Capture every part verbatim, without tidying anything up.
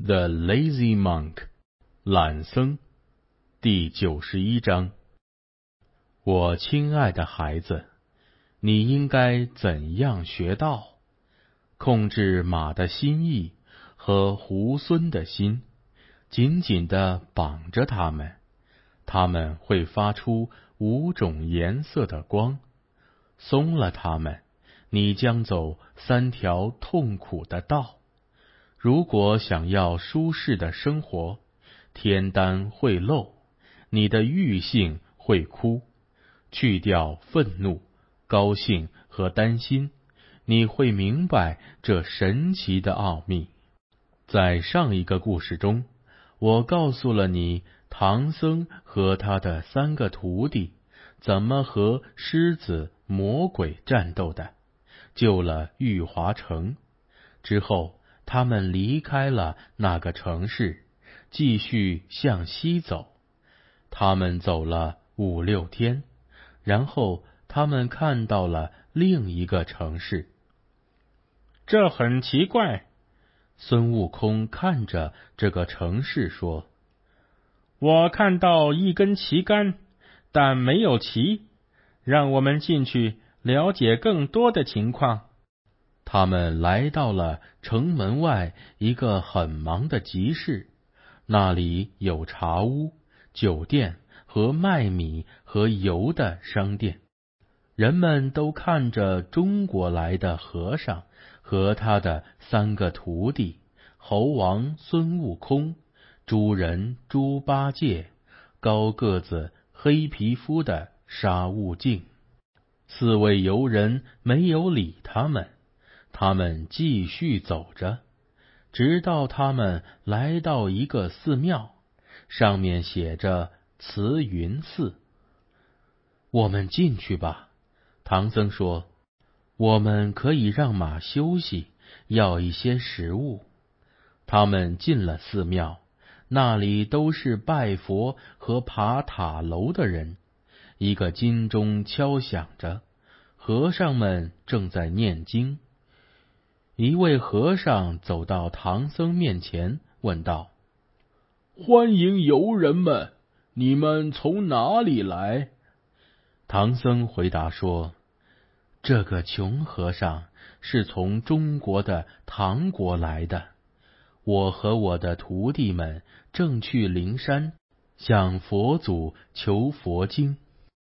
The Lazy Monk 懒僧第九十一章。我亲爱的孩子，你应该怎样学道？控制马的心意和猢狲的心，紧紧地绑着它们，它们会发出五种颜色的光。松了它们，你将走三条痛苦的道。如果想要舒适的生活，天丹会漏，你的欲性会枯，去掉愤怒、高兴和担心，你会明白这神奇的奥秘。在上一个故事中，我告诉了你唐僧和他的三个徒弟怎么和狮子、魔鬼战斗的，救了玉华城。之后他们离开了那个城市，继续向西走。他们走了五六天，然后他们看到了另一个城市。 这很奇怪， 孙悟空看着这个城市说， 我看到一根旗杆，但没有旗，让我们进去了解更多的情况。 他们来到了城门外一个很忙的集市，那里有茶屋、酒店和卖米和油的商店。人们都看着中国来的和尚和他的三个徒弟，猴王孙悟空、猪人猪八戒、高个子黑皮肤的沙悟净。四位游人没有理他们，他们继续走着，直到他们来到一个寺庙，上面写着慈云寺。我们进去吧，唐僧说，我们可以让马休息，要一些食物。他们进了寺庙，那里都是拜佛和爬塔楼的人。一个金钟敲响着，和尚们正在念经。一位和尚走到唐僧面前，问道：欢迎游人们，你们从哪里来？唐僧回答说，这个穷和尚是从中国的唐国来的，我和我的徒弟们正去灵山向佛祖求佛经。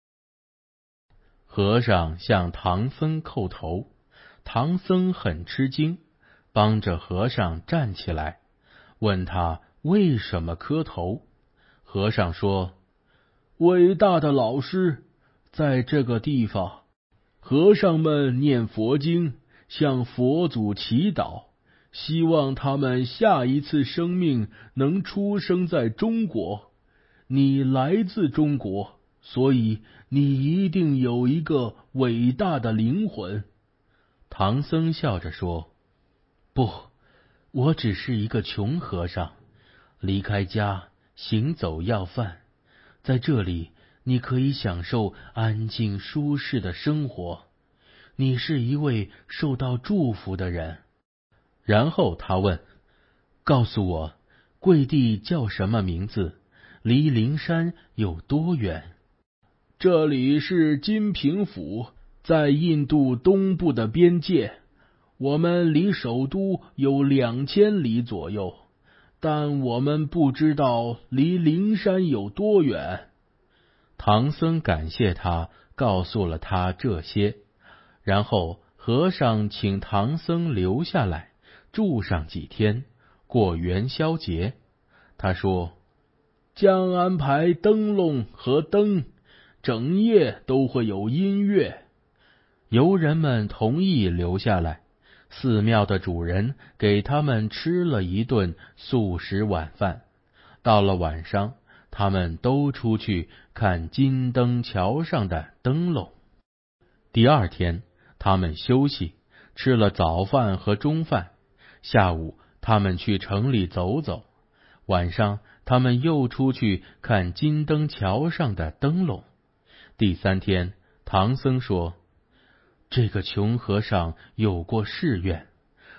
和尚向唐僧叩头，唐僧很吃惊，帮着和尚站起来，问他为什么磕头。和尚说，伟大的老师，在这个地方，和尚们念佛经，向佛祖祈祷，希望他们下一次生命能出生在中国。你来自中国，所以你一定有一个伟大的灵魂。唐僧笑着说，不，我只是一个穷和尚，离开家，行走要饭。在这里，你可以享受安静舒适的生活。你是一位受到祝福的人。然后他问，告诉我，贵地叫什么名字？离灵山有多远？这里是金平府，在印度东部的边界，我们离首都有两千里左右，但我们不知道离灵山有多远。唐僧感谢他，告诉了他这些，然后和尚请唐僧留下来住上几天，过元宵节。他说，将安排灯笼和灯，整夜都会有音乐。游人们同意留下来，寺庙的主人给他们吃了一顿素食晚饭。到了晚上，他们都出去看金灯桥上的灯笼。第二天，他们休息，吃了早饭和中饭。下午，他们去城里走走。晚上，他们又出去看金灯桥上的灯笼。第三天，唐僧说，这个穷和尚有过誓愿，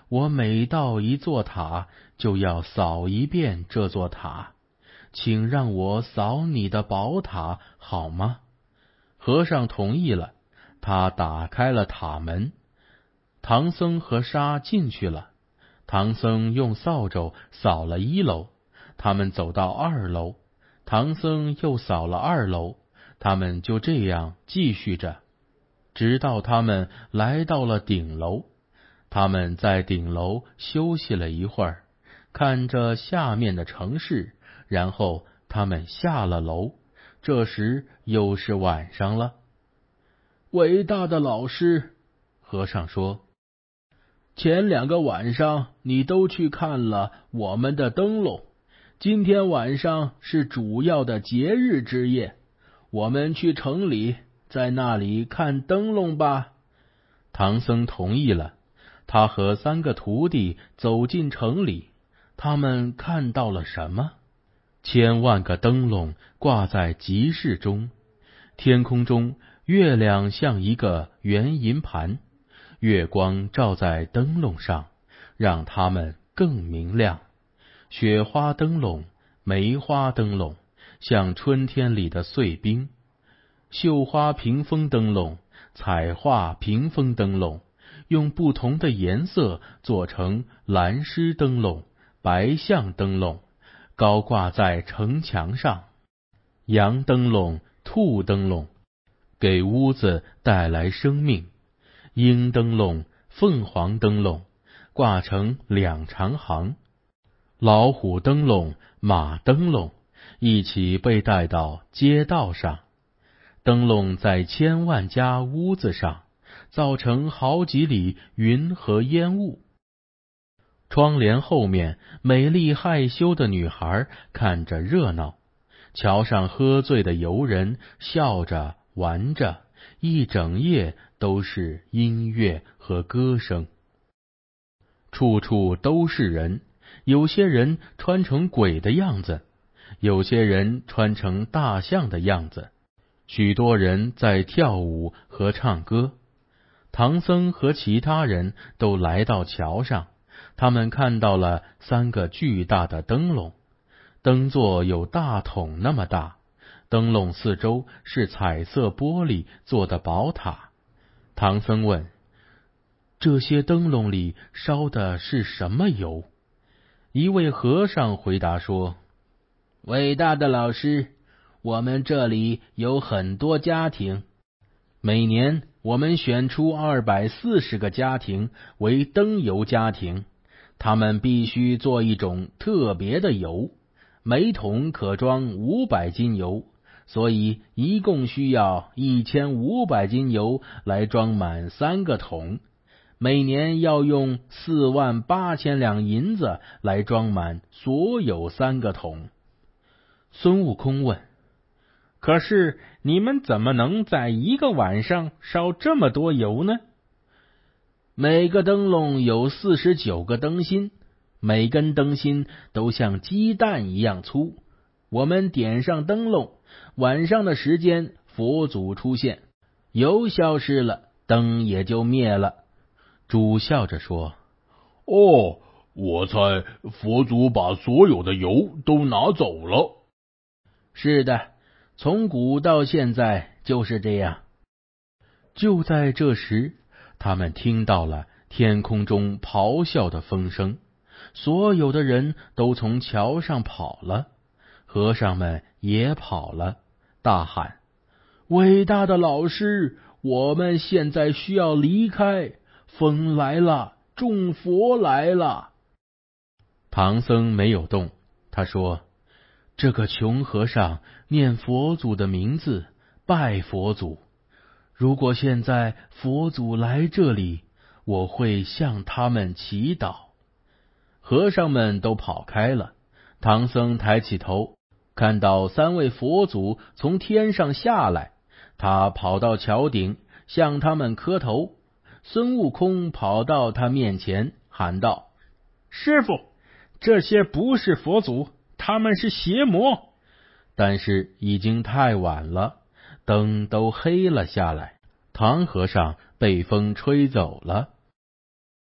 我每到一座塔，就要扫一遍这座塔，请让我扫你的宝塔好吗？”和尚同意了，他打开了塔门，唐僧和沙进去了。唐僧用扫帚扫了一楼，他们走到二楼，唐僧又扫了二楼，他们就这样继续着，直到他们来到了顶楼。他们在顶楼休息了一会儿，看着下面的城市，然后他们下了楼。这时又是晚上了。伟大的老师，和尚说，前两个晚上你都去看了我们的灯笼，今天晚上是主要的节日之夜，我们去城里，在那里看灯笼吧。唐僧同意了，他和三个徒弟走进城里。他们看到了什么？千万个灯笼挂在集市中，天空中月亮像一个圆银盘，月光照在灯笼上，让它们更明亮。雪花灯笼、梅花灯笼，像春天里的碎冰；绣花屏风灯笼、彩画屏风灯笼，用不同的颜色做成蓝狮灯笼、白象灯笼，高挂在城墙上。羊灯笼、兔灯笼，给屋子带来生命；鹰灯笼、凤凰灯笼，挂成两长行；老虎灯笼、马灯笼，一起被带到街道上。灯笼在千万家屋子上，造成好几里云和烟雾。窗帘后面，美丽害羞的女孩看着热闹。桥上喝醉的游人笑着玩着，一整夜都是音乐和歌声。处处都是人，有些人穿成鬼的样子，有些人穿成大象的样子，许多人在跳舞和唱歌。唐僧和其他人都来到桥上，他们看到了三个巨大的灯笼，灯座有大桶那么大，灯笼四周是彩色玻璃做的宝塔。唐僧问，这些灯笼里烧的是什么油？一位和尚回答说，伟大的老师，我们这里有很多家庭，每年我们选出二百四十个家庭为灯油家庭，他们必须做一种特别的油，每桶可装五百斤油，所以一共需要一千五百斤油来装满三个桶，每年要用四万八千两银子来装满所有三个桶。孙悟空问， 可是你们怎么能在一个晚上烧这么多油呢？ 每个灯笼有四十九个灯芯，每根灯芯都像鸡蛋一样粗。我们点上灯笼，晚上的时间佛祖出现，油消失了，灯也就灭了。猪笑着说， 哦，我猜佛祖把所有的油都拿走了。 是的，从古到现在就是这样。就在这时，他们听到了天空中咆哮的风声，所有的人都从桥上跑了，和尚们也跑了，大喊，伟大的老师，我们现在需要离开，风来了，众佛来了。唐僧没有动，他说，这个穷和尚念佛祖的名字，拜佛祖，如果现在佛祖来这里，我会向他们祈祷。和尚们都跑开了，唐僧抬起头，看到三位佛祖从天上下来，他跑到桥顶向他们磕头。孙悟空跑到他面前喊道， 师父，这些不是佛祖，他们是邪魔。 但是已经太晚了，灯都黑了下来，唐和尚被风吹走了。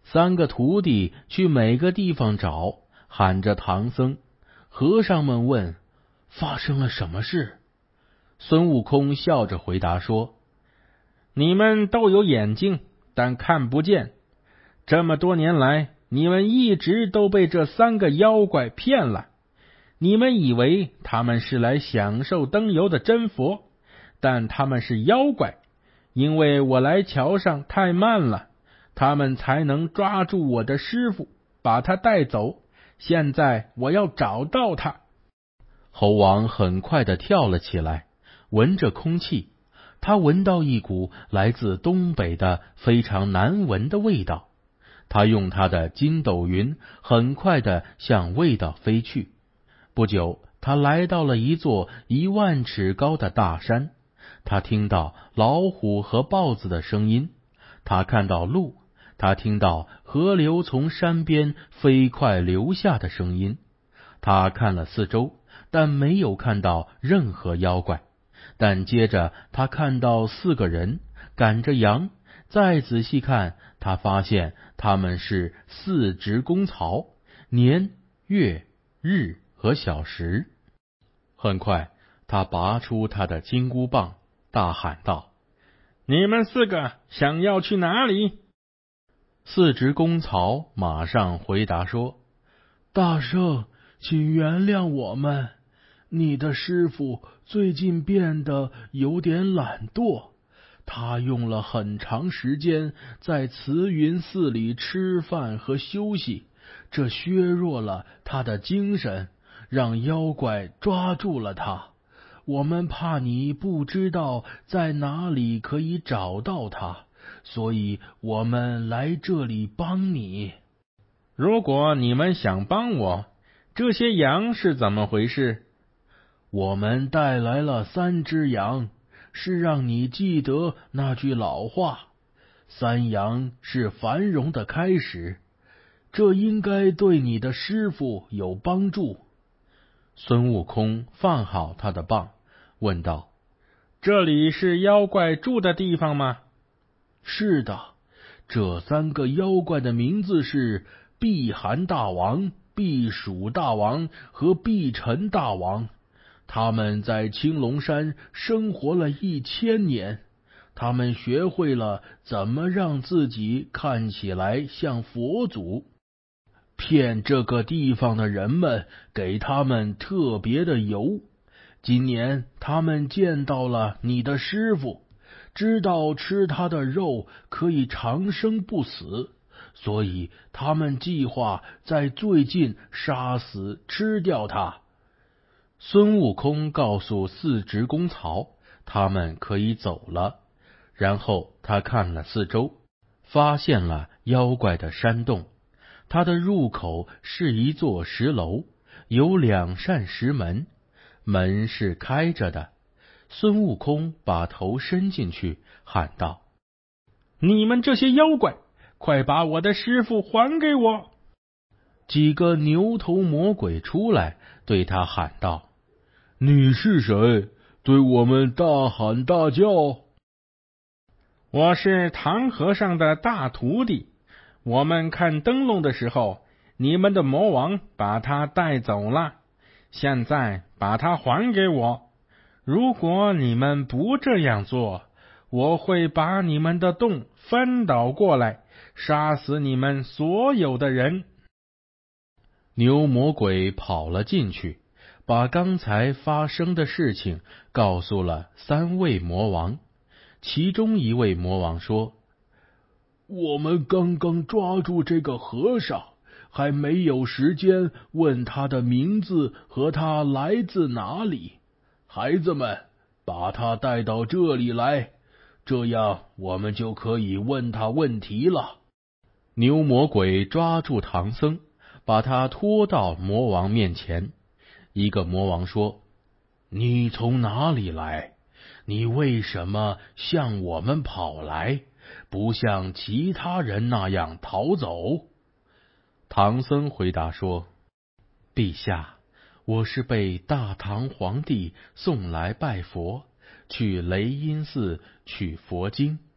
三个徒弟去每个地方找，喊着唐僧。和尚们问：发生了什么事？孙悟空笑着回答说： 你们都有眼睛，但看不见。这么多年来，你们一直都被这三个妖怪骗了。你们以为他们是来享受灯油的真佛，但他们是妖怪。因为我来桥上太慢了，他们才能抓住我的师傅，把他带走。现在我要找到他。 猴王很快地跳了起来，闻着空气，他闻到一股来自东北的非常难闻的味道。他用他的筋斗云很快地向味道飞去。不久，他来到了一座一万尺高的大山。他听到老虎和豹子的声音，他看到鹿，他听到河流从山边飞快流下的声音。他看了四周，但没有看到任何妖怪。但接着他看到四个人赶着羊，再仔细看，他发现他们是四值公曹，年、月、日和小时。很快，他拔出他的金箍棒，大喊道： 你们四个想要去哪里？ 四值公曹马上回答说：大圣，请原谅我们，你的师傅最近变得有点懒惰，他用了很长时间在慈云寺里吃饭和休息，这削弱了他的精神，让妖怪抓住了他。我们怕你不知道在哪里可以找到他，所以我们来这里帮你。 如果你们想帮我，这些羊是怎么回事？ 我们带来了三只羊，是让你记得那句老话：三羊是繁荣的开始。这应该对你的师傅有帮助。孙悟空放好他的棒，问道： 这里是妖怪住的地方吗？ 是的，这三个妖怪的名字是避寒大王、避暑大王和避尘大王。他们在青龙山生活了一千年，他们学会了怎么让自己看起来像佛祖，骗这个地方的人们，给他们特别的油。今年他们见到了你的师傅，知道吃他的肉可以长生不死，所以他们计划在最近杀死吃掉他。孙悟空告诉四值公曹，他们可以走了。然后他看了四周，发现了妖怪的山洞。它的入口是一座石楼，有两扇石门，门是开着的。孙悟空把头伸进去，喊道： 你们这些妖怪，快把我的师傅还给我！ 几个牛头魔鬼出来，对他喊道：你是谁？对我们大喊大叫？ 我是唐和尚的大徒弟，我们看灯笼的时候，你们的魔王把他带走了，现在把他还给我。如果你们不这样做，我会把你们的洞翻倒过来，杀死你们所有的人。 牛魔鬼跑了进去，把刚才发生的事情告诉了三位魔王。其中一位魔王说：我们刚刚抓住这个和尚，还没有时间问他的名字和他来自哪里。孩子们，把他带到这里来，这样我们就可以问他问题了。牛魔鬼抓住唐僧，把他拖到魔王面前。一个魔王说：你从哪里来？你为什么向我们跑来，不像其他人那样逃走？唐僧回答说：陛下，我是被大唐皇帝送来拜佛，去雷音寺取佛经。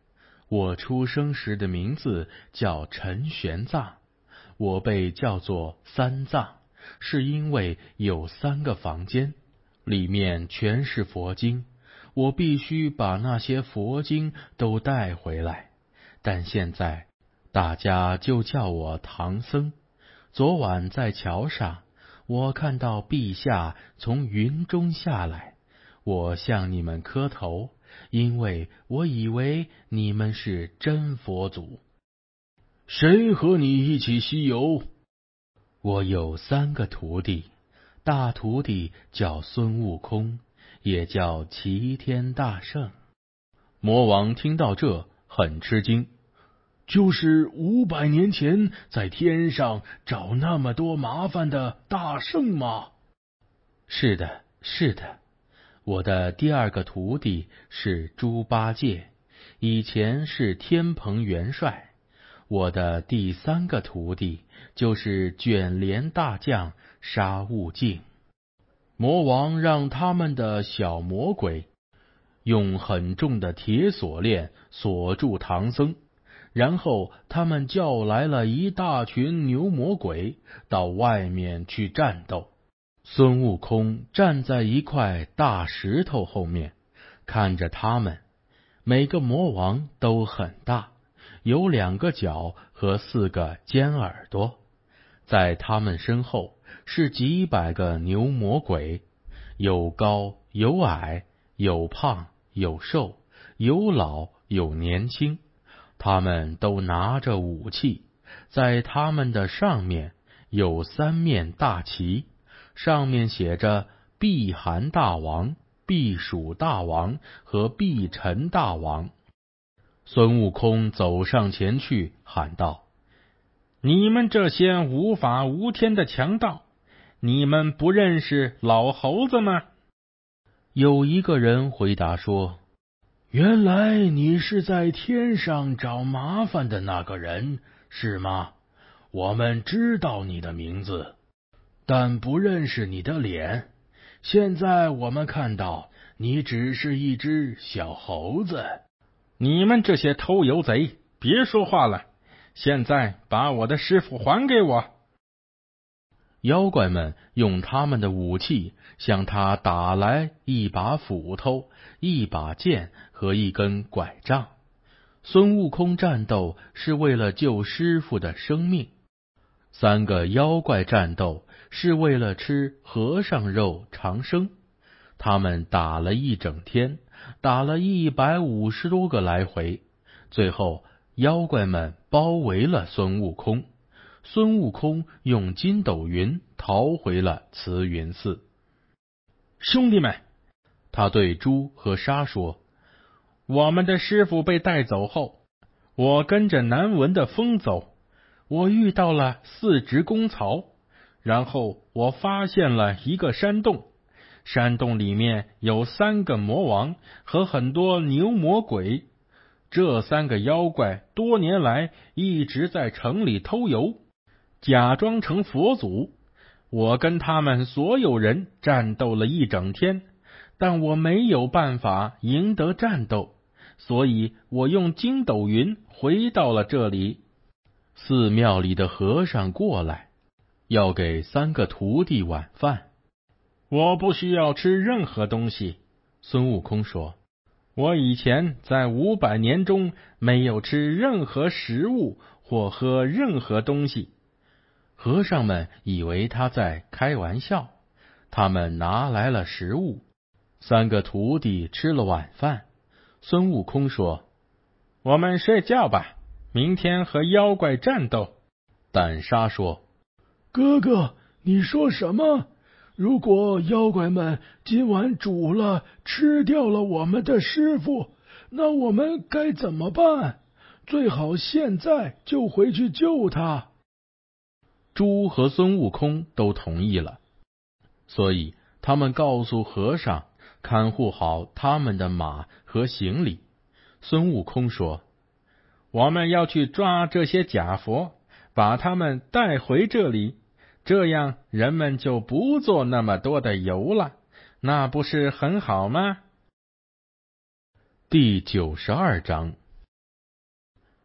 我出生时的名字叫陈玄奘，我被叫做三藏，是因为有三个房间，里面全是佛经，我必须把那些佛经都带回来。但现在大家就叫我唐僧。昨晚在桥上，我看到陛下从云中下来，我向你们磕头，因为我以为你们是真佛祖。 谁和你一起西游？ 我有三个徒弟，大徒弟叫孙悟空，也叫齐天大圣。魔王听到这，很吃惊。 就是五百年前在天上找那么多麻烦的大圣吗？ 是的，是的。我的第二个徒弟是猪八戒，以前是天蓬元帅。我的第三个徒弟就是卷帘大将沙悟净。魔王让他们的小魔鬼用很重的铁锁链锁住唐僧，然后他们叫来了一大群牛魔鬼到外面去战斗。孙悟空站在一块大石头后面，看着他们。每个魔王都很大，有两个角和四个尖耳朵。在他们身后是几百个牛魔鬼，有高有矮，有胖有瘦，有老有年轻。他们都拿着武器，在他们的上面有三面大旗，上面写着避寒大王、避暑大王和避尘大王。孙悟空走上前去喊道： 你们这些无法无天的强盗，你们不认识老猴子吗？ 有一个人回答说： 原来你是在天上找麻烦的那个人，是吗？我们知道你的名字，但不认识你的脸。现在我们看到你只是一只小猴子。 你们这些偷油贼，别说话了，现在把我的师傅还给我。 妖怪们用他们的武器向他打来一把斧头、一把剑和一根拐杖。孙悟空战斗是为了救师傅的生命，三个妖怪战斗是为了吃和尚肉长生。他们打了一整天，打了一百五十多个来回，最后妖怪们包围了孙悟空。孙悟空用筋斗云逃回了慈云寺。 兄弟们， 他对猪和沙说： 我们的师傅被带走后，我跟着南文的风走，我遇到了四只公曹，然后我发现了一个山洞，山洞里面有三个魔王和很多牛魔鬼。这三个妖怪多年来一直在城里偷油，假装成佛祖。我跟他们所有人战斗了一整天，但我没有办法赢得战斗，所以我用筋斗云回到了这里。寺庙里的和尚过来，要给三个徒弟晚饭。我不需要吃任何东西，孙悟空说。我以前在五百年中没有吃任何食物或喝任何东西。和尚们以为他在开玩笑，他们拿来了食物。三个徒弟吃了晚饭。孙悟空说：我们睡觉吧，明天和妖怪战斗。胆沙说： 哥哥，你说什么？如果妖怪们今晚煮了吃掉了我们的师傅，那我们该怎么办？最好现在就回去救他。 猪和孙悟空都同意了，所以他们告诉和尚看护好他们的马和行李。孙悟空说：我们要去抓这些假佛，把他们带回这里，这样人们就不做那么多的油了，那不是很好吗？第九十二章。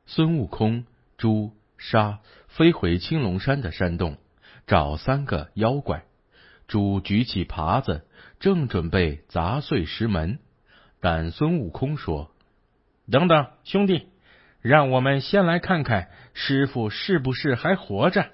孙悟空、猪、沙飞回青龙山的山洞，找三个妖怪。猪举起耙子，正准备砸碎石门，但孙悟空说：“ 等等，兄弟，让我们先来看看师傅是不是还活着。”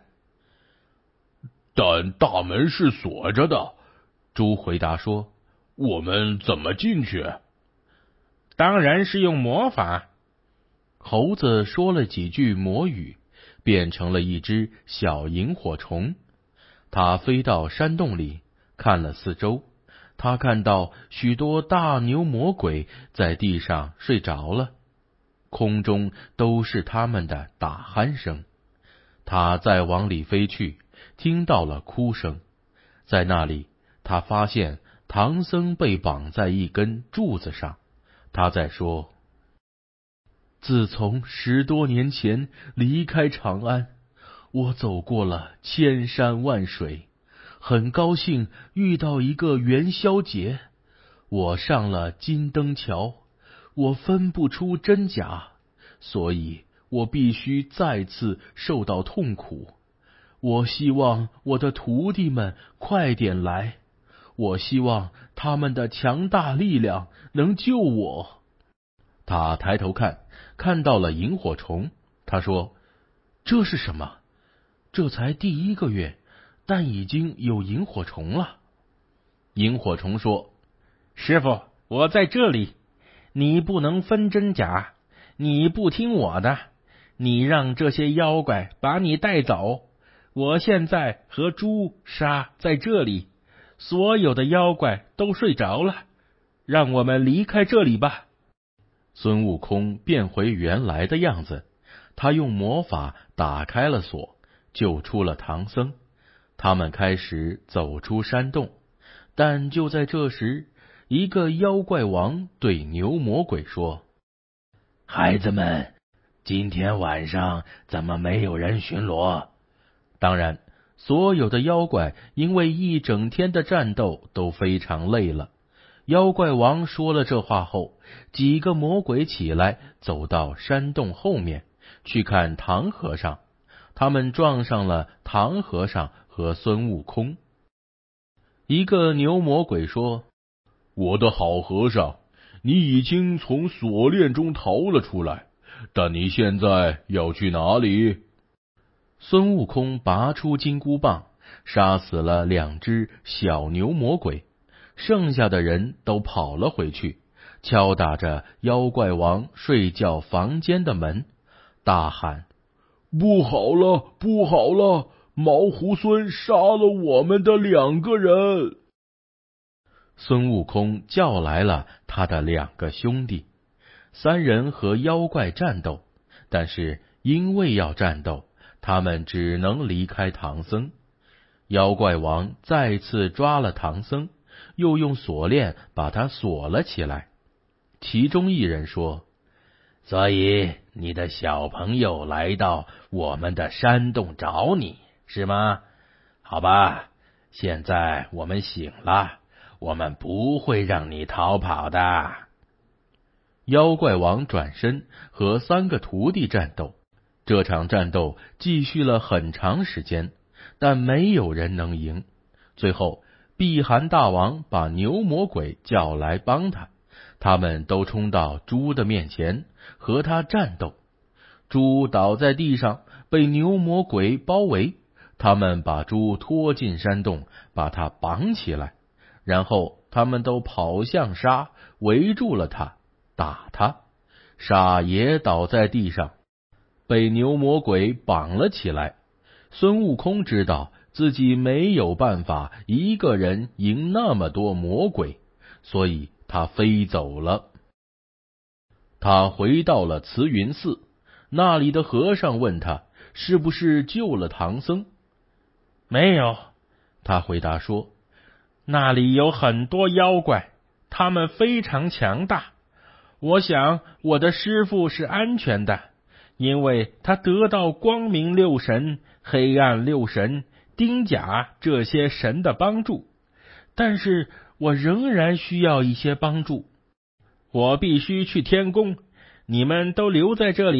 但大门是锁着的，猪回答说：“我们怎么进去？” 当然是用魔法。 猴子说了几句魔语，变成了一只小萤火虫。它飞到山洞里，看了四周。他看到许多大牛魔鬼在地上睡着了，空中都是他们的打鼾声。他再往里飞去，听到了哭声。在那里，他发现唐僧被绑在一根柱子上。他在说：“自从十多年前离开长安，我走过了千山万水，很高兴遇到一个元宵节。我上了金灯桥，我分不出真假，所以我必须再次受到痛苦。我希望我的徒弟们快点来，我希望他们的强大力量能救我。”他抬头看，看到了萤火虫。他说：“这是什么？这才第一个月，但已经有萤火虫了。”萤火虫说：“ 师傅，我在这里，你不能分真假，你不听我的，你让这些妖怪把你带走。我现在和朱砂在这里，所有的妖怪都睡着了，让我们离开这里吧。” 孙悟空变回原来的样子，他用魔法打开了锁，救出了唐僧。他们开始走出山洞，但就在这时，一个妖怪王对牛魔鬼说：“ 孩子们，今天晚上怎么没有人巡逻？” 当然，所有的妖怪因为一整天的战斗都非常累了。妖怪王说了这话后，几个魔鬼起来，走到山洞后面去看唐和尚。他们撞上了唐和尚和孙悟空。一个牛魔鬼说：“ 我的好和尚，你已经从锁链中逃了出来，但你现在要去哪里？” 孙悟空拔出金箍棒，杀死了两只小牛魔鬼。剩下的人都跑了回去，敲打着妖怪王睡觉房间的门，大喊：“ 不好了，不好了！毛胡孙杀了我们的两个人！” 孙悟空叫来了他的两个兄弟，三人和妖怪战斗，但是因为要战斗，他们只能离开唐僧。妖怪王再次抓了唐僧，又用锁链把他锁了起来。其中一人说：“ 所以你的小朋友来到我们的山洞找你，是吗？好吧，现在我们醒了，我们不会让你逃跑的。” 妖怪王转身和三个徒弟战斗，这场战斗继续了很长时间，但没有人能赢。最后狴寒大王把牛魔鬼叫来帮他，他们都冲到猪的面前和他战斗。猪倒在地上，被牛魔鬼包围，他们把猪拖进山洞，把他绑起来，然后他们都跑向沙，围住了他，打他。沙也倒在地上，被牛魔鬼绑了起来。孙悟空知道自己没有办法一个人赢那么多魔鬼，所以他飞走了。他回到了慈云寺，那里的和尚问他是不是救了唐僧。 没有， 他回答说， 那里有很多妖怪，他们非常强大。我想我的师父是安全的，因为他得到光明六神、黑暗六神、丁甲这些神的帮助，但是我仍然需要一些帮助。我必须去天宫，你们都留在这里，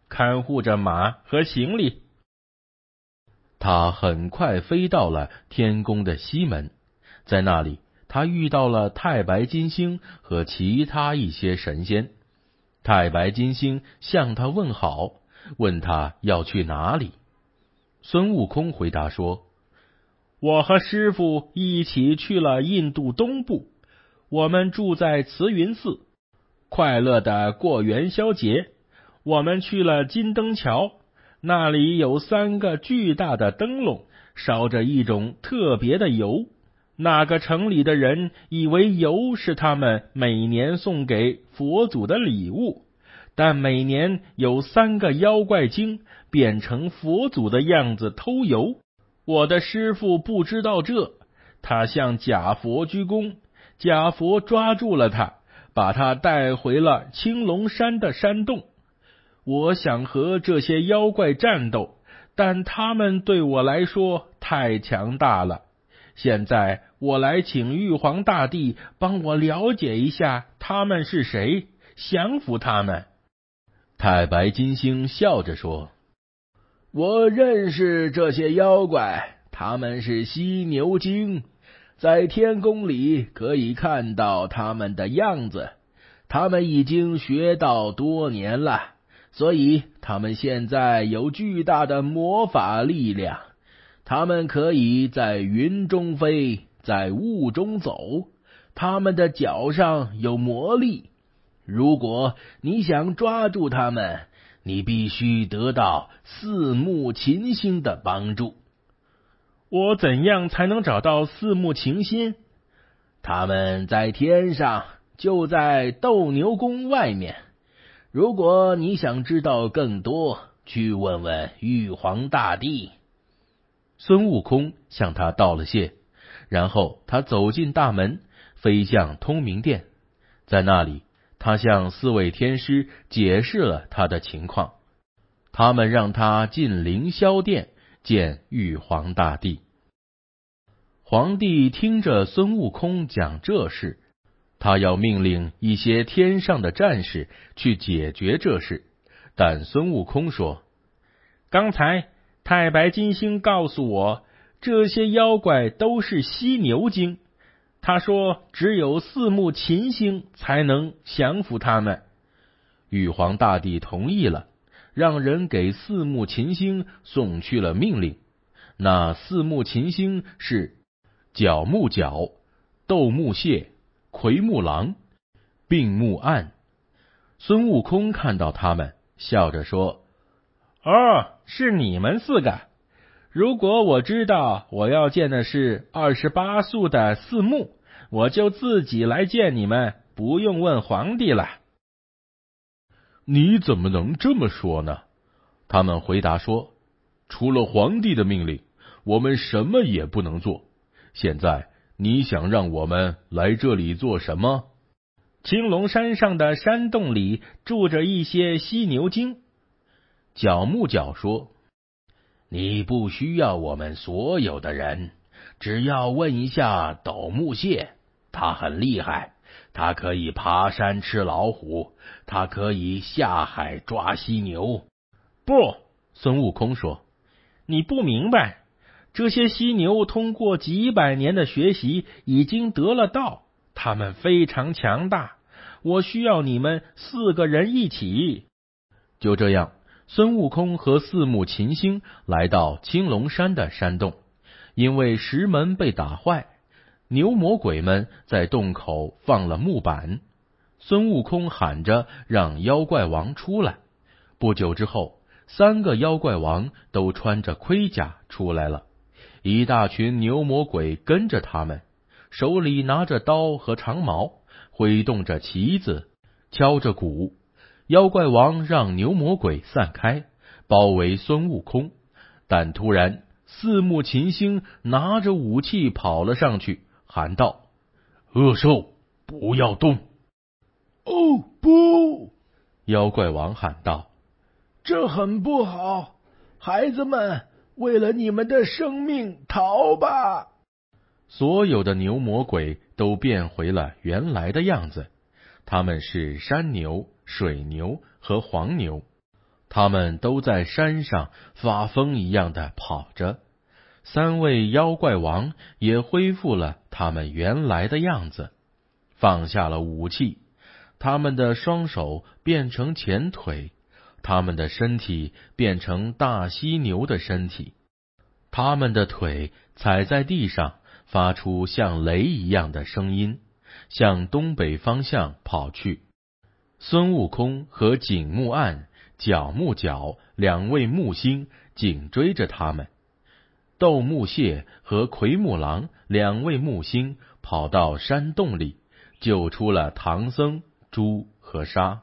看护着马和行李。 他很快飞到了天宫的西门，在那里他遇到了太白金星和其他一些神仙。太白金星向他问好，问他要去哪里。孙悟空回答说： 我和师父一起去了印度东部，我们住在慈云寺，快乐的过元宵节。我们去了金灯桥，那里有三个巨大的灯笼，烧着一种特别的油。那个城里的人以为油是他们每年送给佛祖的礼物，但每年有三个妖怪精变成佛祖的样子偷油。我的师父不知道这，他向假佛鞠躬，假佛抓住了他，把他带回了青龙山的山洞。我想和这些妖怪战斗，但他们对我来说太强大了。现在我来请玉皇大帝帮我了解一下他们是谁，降服他们。 太白金星笑着说： 我认识这些妖怪，他们是犀牛精，在天宫里可以看到他们的样子。他们已经学道多年了，所以他们现在有巨大的魔法力量。他们可以在云中飞，在雾中走，他们的脚上有魔力。如果你想抓住他们，你必须得到四目琴星的帮助。 我怎样才能找到四目琴星？ 他们在天上，就在斗牛宫外面。如果你想知道更多，去问问玉皇大帝。 孙悟空向他道了谢，然后他走进大门，飞向通明殿。在那里，他向四位天师解释了他的情况，他们让他进凌霄殿见玉皇大帝。皇帝听着孙悟空讲这事，他要命令一些天上的战士去解决这事，但孙悟空说： 刚才太白金星告诉我，这些妖怪都是犀牛精。他说只有四目琴星才能降服他们。 玉皇大帝同意了，让人给四目琴星送去了命令。那四目琴星是角木角、斗木蟹、奎木狼、并木案。孙悟空看到他们，笑着说： 哦，是你们四个。如果我知道我要见的是二十八宿的四目，我就自己来见你们，不用问皇帝了。 你怎么能这么说呢？他们回答说：除了皇帝的命令，我们什么也不能做。现在你想让我们来这里做什么？ 青龙山上的山洞里住着一些犀牛精。 角木角说： 你不需要我们所有的人，只要问一下斗木蟹，他很厉害，他可以爬山吃老虎，他可以下海抓犀牛。 不， 孙悟空说： 你不明白，这些犀牛通过几百年的学习已经得了道，他们非常强大，我需要你们四个人一起。 就这样，孙悟空和四目琴星来到青龙山的山洞，因为石门被打坏，牛魔鬼们在洞口放了木板。孙悟空喊着让妖怪王出来。不久之后，三个妖怪王都穿着盔甲出来了，一大群牛魔鬼跟着他们，手里拿着刀和长矛，挥动着旗子，敲着鼓。妖怪王让牛魔鬼散开，包围孙悟空，但突然四目琴星拿着武器跑了上去，喊道：恶兽，不要动！ 哦，不！ 妖怪王喊道： 这很不好，孩子们，为了你们的生命，逃吧！ 所有的牛魔鬼都变回了原来的样子，他们是山牛、水牛和黄牛。 他们都在山上发疯一样的跑着。三位妖怪王也恢复了他们原来的样子，放下了武器，他们的双手变成前腿，他们的身体变成大犀牛的身体，他们的腿踩在地上，发出像雷一样的声音，向东北方向跑去。孙悟空和景木案、角木角两位木星紧追着他们。斗木蟹和奎木狼两位木星跑到山洞里，救出了唐僧、猪和沙。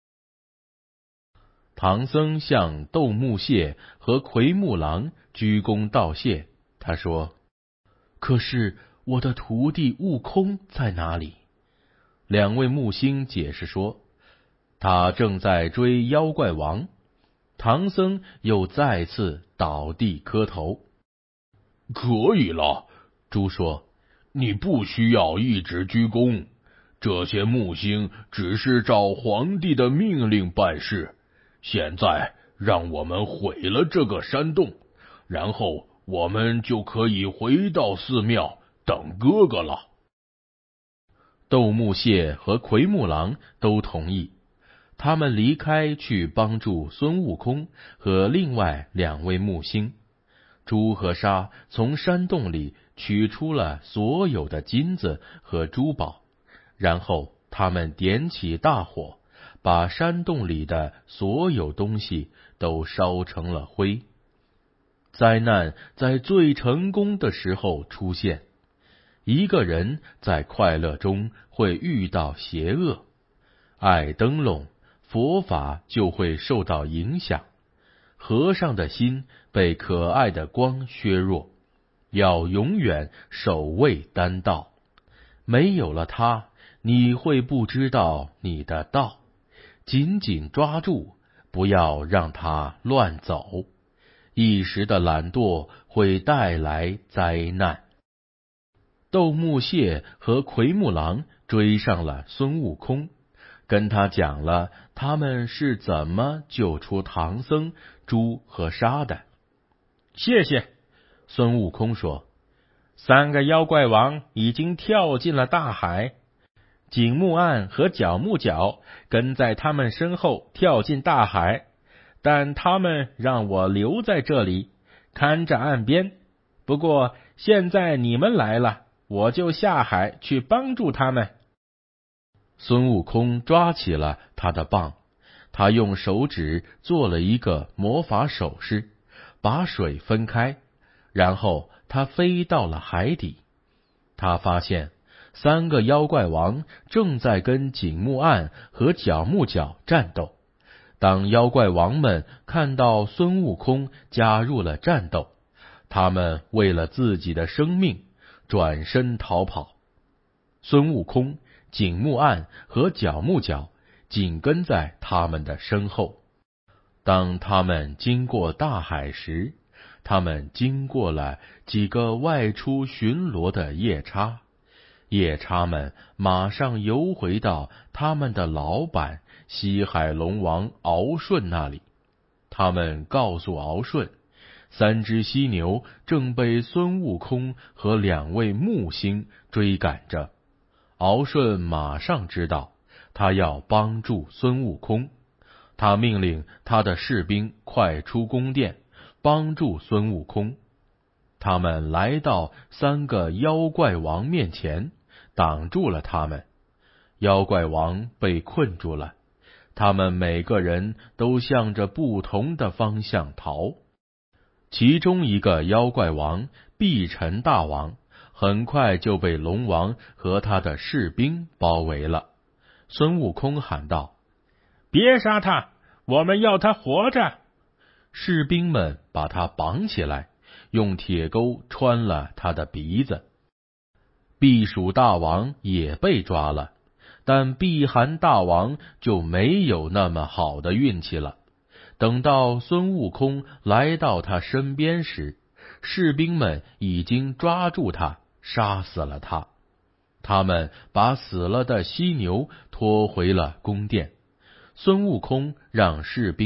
唐僧向斗木蟹和奎木狼鞠躬道谢，他说：可是我的徒弟悟空在哪里？两位木星解释说，他正在追妖怪王。唐僧又再次倒地磕头。 可以了，猪说，你不需要一直鞠躬，这些木星只是照皇帝的命令办事。现在让我们毁了这个山洞，然后我们就可以回到寺庙等哥哥了。 斗木蟹和奎木狼都同意，他们离开去帮助孙悟空和另外两位木星。猪和沙从山洞里取出了所有的金子和珠宝，然后他们点起大火，把山洞里的所有东西都烧成了灰。灾难在最成功的时候出现。一个人在快乐中会遇到邪恶，爱灯笼，佛法就会受到影响。和尚的心被可爱的光削弱，要永远守卫丹道。没有了它，你会不知道你的道。紧紧抓住，不要让它乱走。一时的懒惰会带来灾难。斗木蟹和奎木狼追上了孙悟空，跟他讲了他们是怎么救出唐僧、猪和沙的。 谢谢，孙悟空说，三个妖怪王已经跳进了大海，景木案和角木角跟在他们身后跳进大海，但他们让我留在这里看着岸边。不过现在你们来了，我就下海去帮助他们。 孙悟空抓起了他的棒，他用手指做了一个魔法手势，把水分开，然后他飞到了海底。他发现三个妖怪王正在跟景木案和角木角战斗。当妖怪王们看到孙悟空加入了战斗，他们为了自己的生命转身逃跑。孙悟空、景木案和角木角紧跟在他们的身后。当他们经过大海时，他们经过了几个外出巡逻的夜叉。夜叉们马上游回到他们的老板西海龙王敖顺那里。他们告诉敖顺，三只犀牛正被孙悟空和两位木星追赶着。敖顺马上知道，他要帮助孙悟空。他命令他的士兵快出宫殿，帮助孙悟空。他们来到三个妖怪王面前，挡住了他们。妖怪王被困住了，他们每个人都向着不同的方向逃。其中一个妖怪王碧尘大王很快就被龙王和他的士兵包围了。孙悟空喊道： 别杀他，我们要他活着。 士兵们把他绑起来，用铁钩穿了他的鼻子。避暑大王也被抓了，但避寒大王就没有那么好的运气了。等到孙悟空来到他身边时，士兵们已经抓住他，杀死了他。他们把死了的犀牛拖回了宫殿。孙悟空让士兵们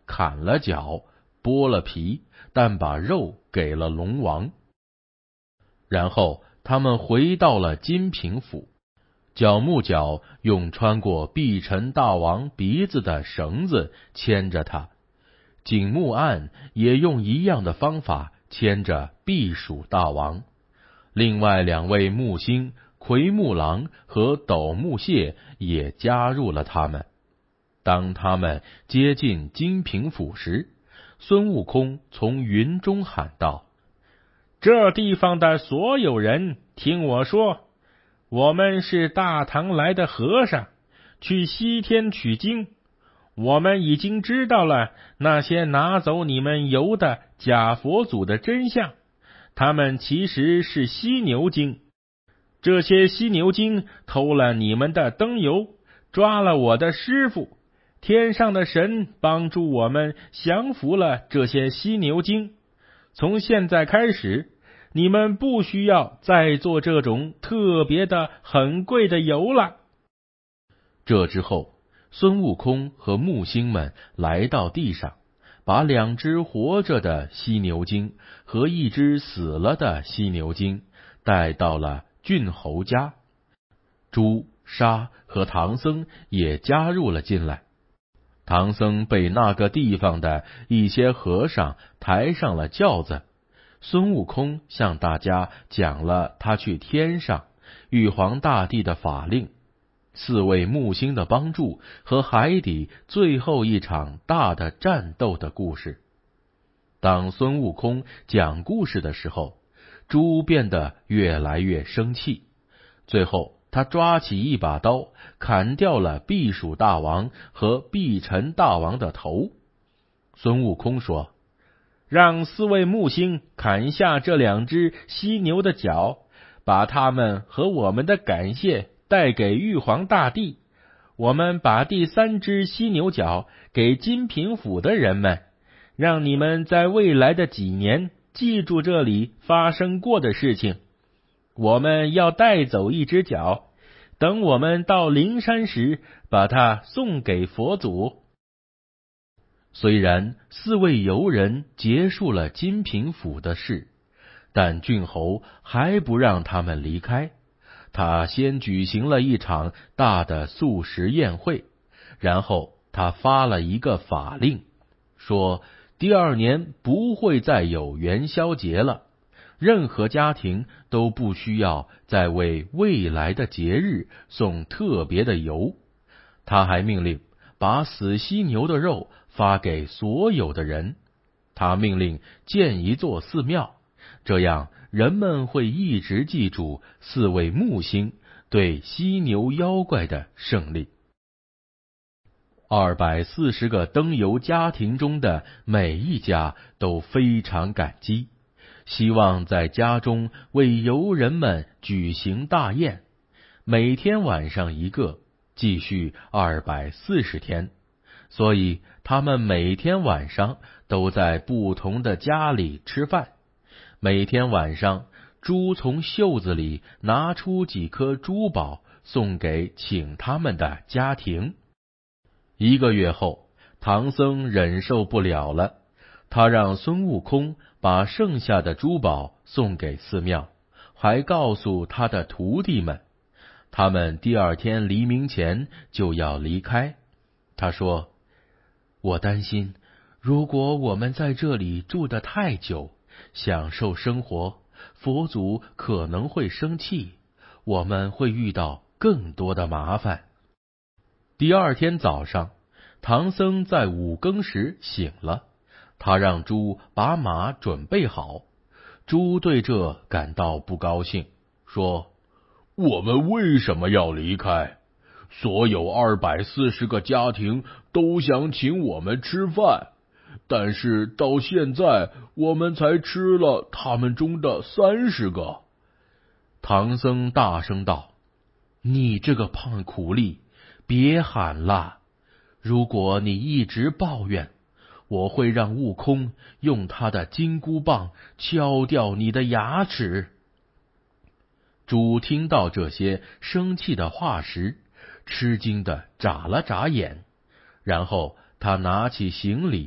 砍了脚，剥了皮，但把肉给了龙王。然后他们回到了金平府，角木角用穿过碧尘大王鼻子的绳子牵着他，景木案也用一样的方法牵着避暑大王。另外两位木星奎木狼和斗木蟹也加入了他们。当他们接近金平府时，孙悟空从云中喊道： 这地方的所有人，听我说，我们是大唐来的和尚，去西天取经。我们已经知道了那些拿走你们油的假佛祖的真相，他们其实是犀牛精。这些犀牛精偷了你们的灯油，抓了我的师傅。天上的神帮助我们降服了这些犀牛精。从现在开始，你们不需要再做这种特别的很贵的油了。 这之后，孙悟空和木星们来到地上，把两只活着的犀牛精和一只死了的犀牛精带到了郡侯家。朱、沙和唐僧也加入了进来。唐僧被那个地方的一些和尚抬上了轿子，孙悟空向大家讲了他去天上玉皇大帝的法令，四位木星的帮助和海底最后一场大的战斗的故事。当孙悟空讲故事的时候，猪变得越来越生气，最后他抓起一把刀，砍掉了避暑大王和避尘大王的头。孙悟空说： 让四位木星砍下这两只犀牛的脚，把他们和我们的感谢带给玉皇大帝。我们把第三只犀牛角给金平府的人们，让你们在未来的几年记住这里发生过的事情。我们要带走一只脚，等我们到灵山时，把它送给佛祖。 虽然四位游人结束了金平府的事，但郡侯还不让他们离开。他先举行了一场大的素食宴会，然后他发了一个法令，说第二年不会再有元宵节了，任何家庭都不需要再为未来的节日送特别的油。他还命令把死犀牛的肉发给所有的人。他命令建一座寺庙，这样人们会一直记住四位木星对犀牛妖怪的胜利。二百四十个灯油家庭中的每一家都非常感激，希望在家中为游人们举行大宴，每天晚上一个，继续二百四十天。所以他们每天晚上都在不同的家里吃饭。每天晚上，猪从袖子里拿出几颗珠宝送给请他们的家庭。一个月后，唐僧忍受不了了，他让孙悟空把剩下的珠宝送给寺庙，还告诉他的徒弟们，他们第二天黎明前就要离开。他说：我担心，如果我们在这里住得太久，享受生活，佛祖可能会生气，我们会遇到更多的麻烦。第二天早上，唐僧在五更时醒了，他让猪把马准备好。猪对这感到不高兴，说：我们为什么要离开？所有二百四十个家庭都想请我们吃饭，但是到现在我们才吃了他们中的三十个。唐僧大声道：你这个胖苦力，别喊了，如果你一直抱怨，我会让悟空用他的金箍棒敲掉你的牙齿。猪听到这些生气的话时，吃惊地眨了眨眼，然后他拿起行李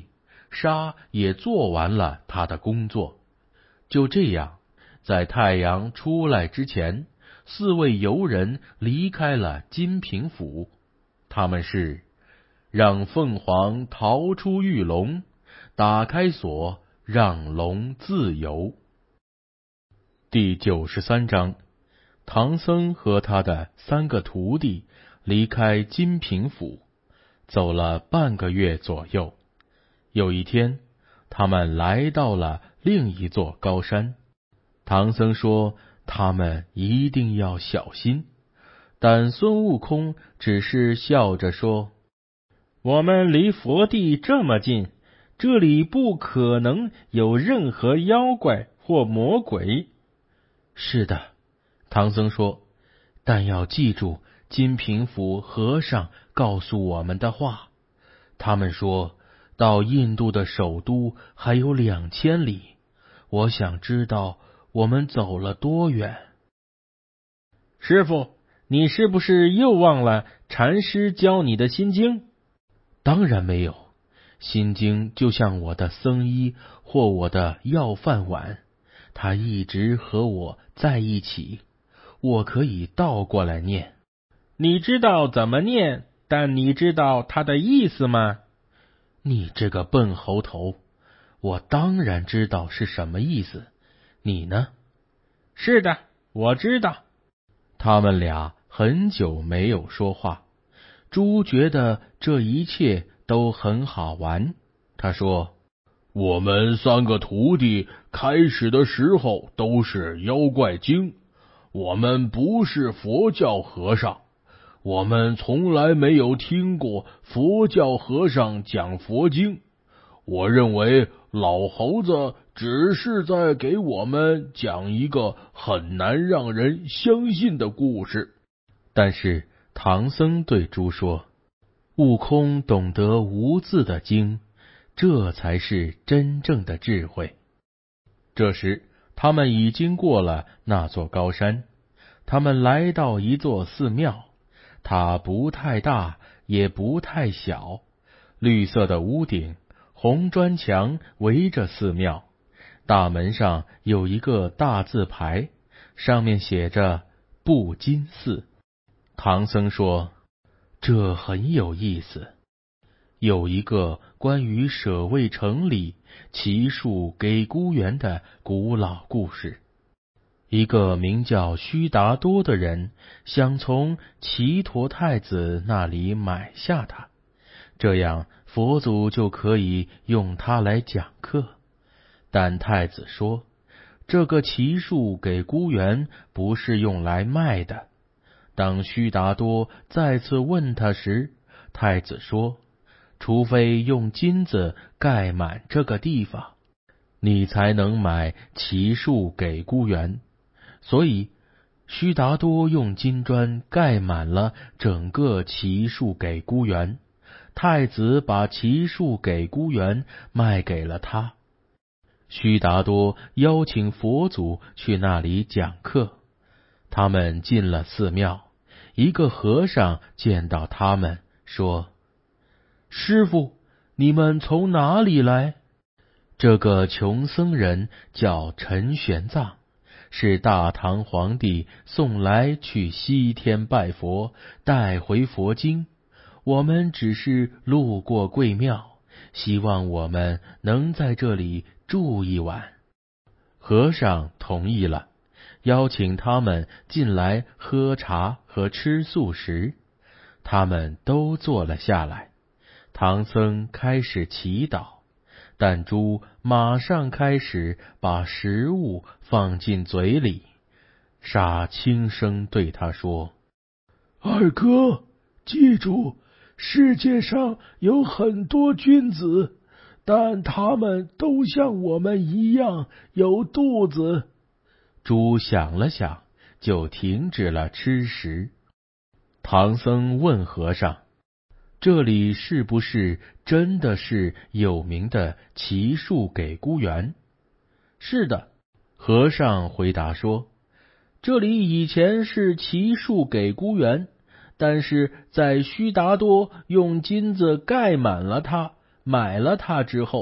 沙也做完了他的工作。就这样，在太阳出来之前，四位游人离开了金平府。他们是让凤凰逃出玉笼，打开锁，让龙自由。第九十三章，唐僧和他的三个徒弟离开金平府，走了半个月左右。有一天，他们来到了另一座高山。唐僧说他们一定要小心，但孙悟空只是笑着说， 我们离佛地这么近，这里不可能有任何妖怪或魔鬼。 是的，唐僧说，但要记住金平府和尚告诉我们的话。他们说到印度的首都还有两千里，我想知道我们走了多远。 师父，你是不是又忘了禅师教你的心经？ 当然没有，心经就像我的僧衣或我的要饭碗，它一直和我在一起，我可以倒过来念。 你知道怎么念，但你知道它的意思吗？ 你这个笨猴头，我当然知道是什么意思，你呢？ 是的，我知道。 他们俩很久没有说话，猪觉得这一切都很好玩。他说，我们三个徒弟开始的时候都是妖怪精，我们不是佛教和尚，我们从来没有听过佛教和尚讲佛经。我认为老猴子只是在给我们讲一个很难让人相信的故事。但是唐僧对猪说，悟空懂得无字的经，这才是真正的智慧。这时他们已经过了那座高山，他们来到一座寺庙，它不太大也不太小，绿色的屋顶，红砖墙围着寺庙，大门上有一个大字牌，上面写着布金寺。唐僧说，这很有意思，有一个关于舍卫城里奇树给孤园的古老故事。一个名叫须达多的人想从祇陀太子那里买下它，这样佛祖就可以用它来讲课。但太子说，这个奇树给孤园不是用来卖的。当须达多再次问他时，太子说，除非用金子盖满这个地方，你才能买奇树给孤园。所以须达多用金砖盖满了整个奇树给孤园，太子把奇树给孤园卖给了他。须达多邀请佛祖去那里讲课，他们进了寺庙，一个和尚见到他们，说，师父，你们从哪里来？这个穷僧人叫陈玄奘，是大唐皇帝送来去西天拜佛，带回佛经。我们只是路过贵庙，希望我们能在这里住一晚。和尚同意了，邀请他们进来喝茶和吃素食。他们都坐了下来，唐僧开始祈祷，但猪马上开始把食物放进嘴里。沙轻声对他说，二哥，记住，世界上有很多君子，但他们都像我们一样有肚子。猪想了想，就停止了吃食。唐僧问和尚，这里是不是真的是有名的奇树给孤园？是的，和尚回答说，这里以前是奇树给孤园，但是在须达多用金子盖满了它，买了它之后，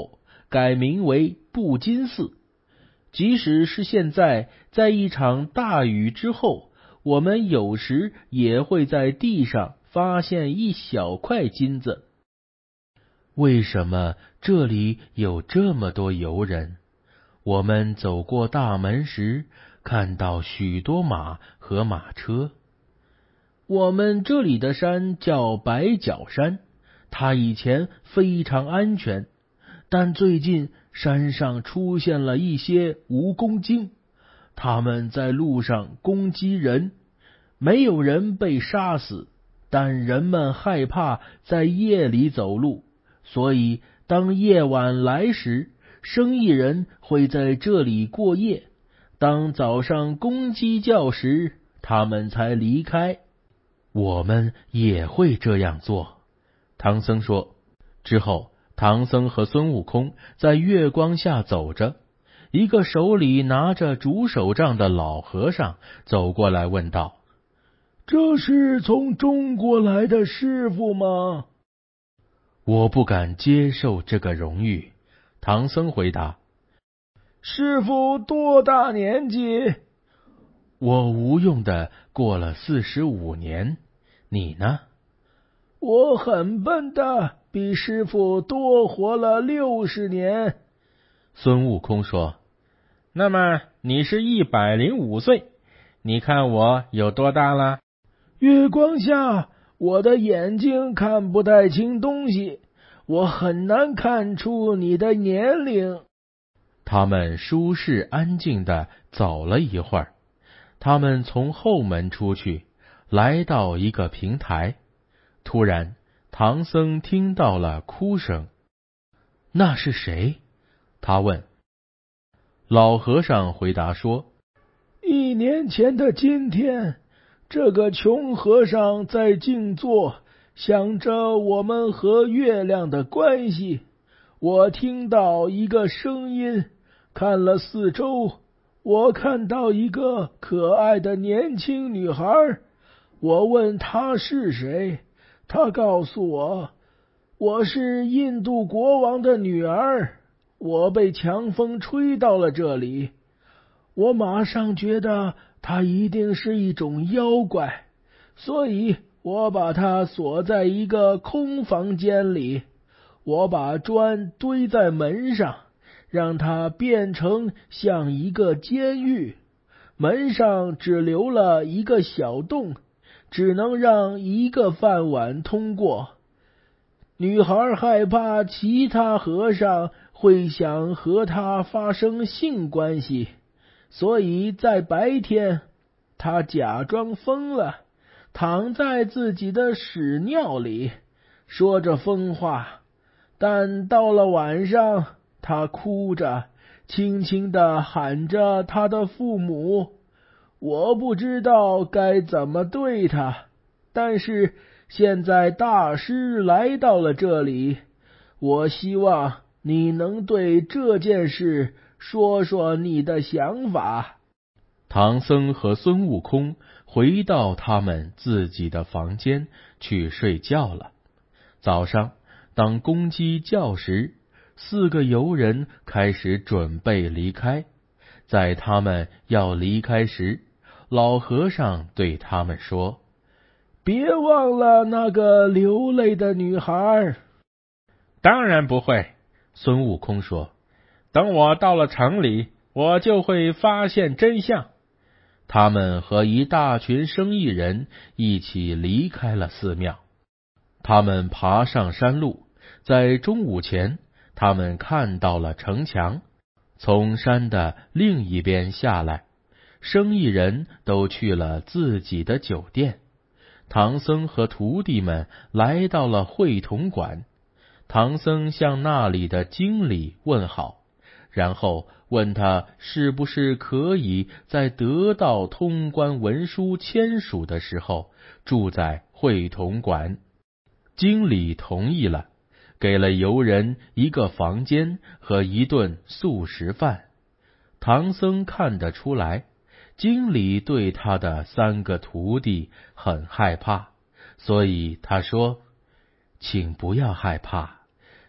改名为布金寺。即使是现在，在一场大雨之后，我们有时也会在地上发现一小块金子。为什么这里有这么多游人？我们走过大门时，看到许多马和马车。我们这里的山叫白角山，它以前非常安全，但最近山上出现了一些蜈蚣精，他们在路上攻击人，没有人被杀死，但人们害怕在夜里走路，所以当夜晚来时，生意人会在这里过夜，当早上公鸡叫时，他们才离开。我们也会这样做，唐僧说。之后，唐僧和孙悟空在月光下走着，一个手里拿着竹手杖的老和尚走过来问道： 这是从中国来的师傅吗？ 我不敢接受这个荣誉，唐僧回答。 师傅多大年纪？ 我无用的过了四十五年，你呢？ 我很笨的，比师傅多活了六十年。 孙悟空说。那么你是一百零五岁，你看我有多大了？ 月光下，我的眼睛看不太清东西，我很难看出你的年龄。 他们舒适安静地走了一会儿，他们从后门出去，来到一个平台。突然，唐僧听到了哭声。那是谁？他问。老和尚回答说： 一年前的今天，这个穷和尚在静坐，想着我们和月亮的关系。我听到一个声音，看了四周，我看到一个可爱的年轻女孩。我问她是谁，她告诉我，我是印度国王的女儿。我被强风吹到了这里，我马上觉得它一定是一种妖怪，所以我把它锁在一个空房间里。我把砖堆在门上，让它变成像一个监狱，门上只留了一个小洞，只能让一个饭碗通过。女孩害怕其他和尚会想和她发生性关系，所以在白天，她假装疯了，躺在自己的屎尿里，说着疯话。但到了晚上，她哭着，轻轻地喊着她的父母。我不知道该怎么对她，但是现在大师来到了这里，我希望你能对这件事说说你的想法。 唐僧和孙悟空回到他们自己的房间去睡觉了。早上，当公鸡叫时，四个游人开始准备离开。在他们要离开时，老和尚对他们说： 别忘了那个流泪的女孩。 当然不会，孙悟空说。等我到了城里，我就会发现真相。他们和一大群生意人一起离开了寺庙。他们爬上山路，在中午前，他们看到了城墙，从山的另一边下来。生意人都去了自己的酒店。唐僧和徒弟们来到了会同馆。唐僧向那里的经理问好，然后问他是不是可以在得到通关文书签署的时候住在会同馆。经理同意了，给了游人一个房间和一顿素食饭。唐僧看得出来，经理对他的三个徒弟很害怕，所以他说：请不要害怕，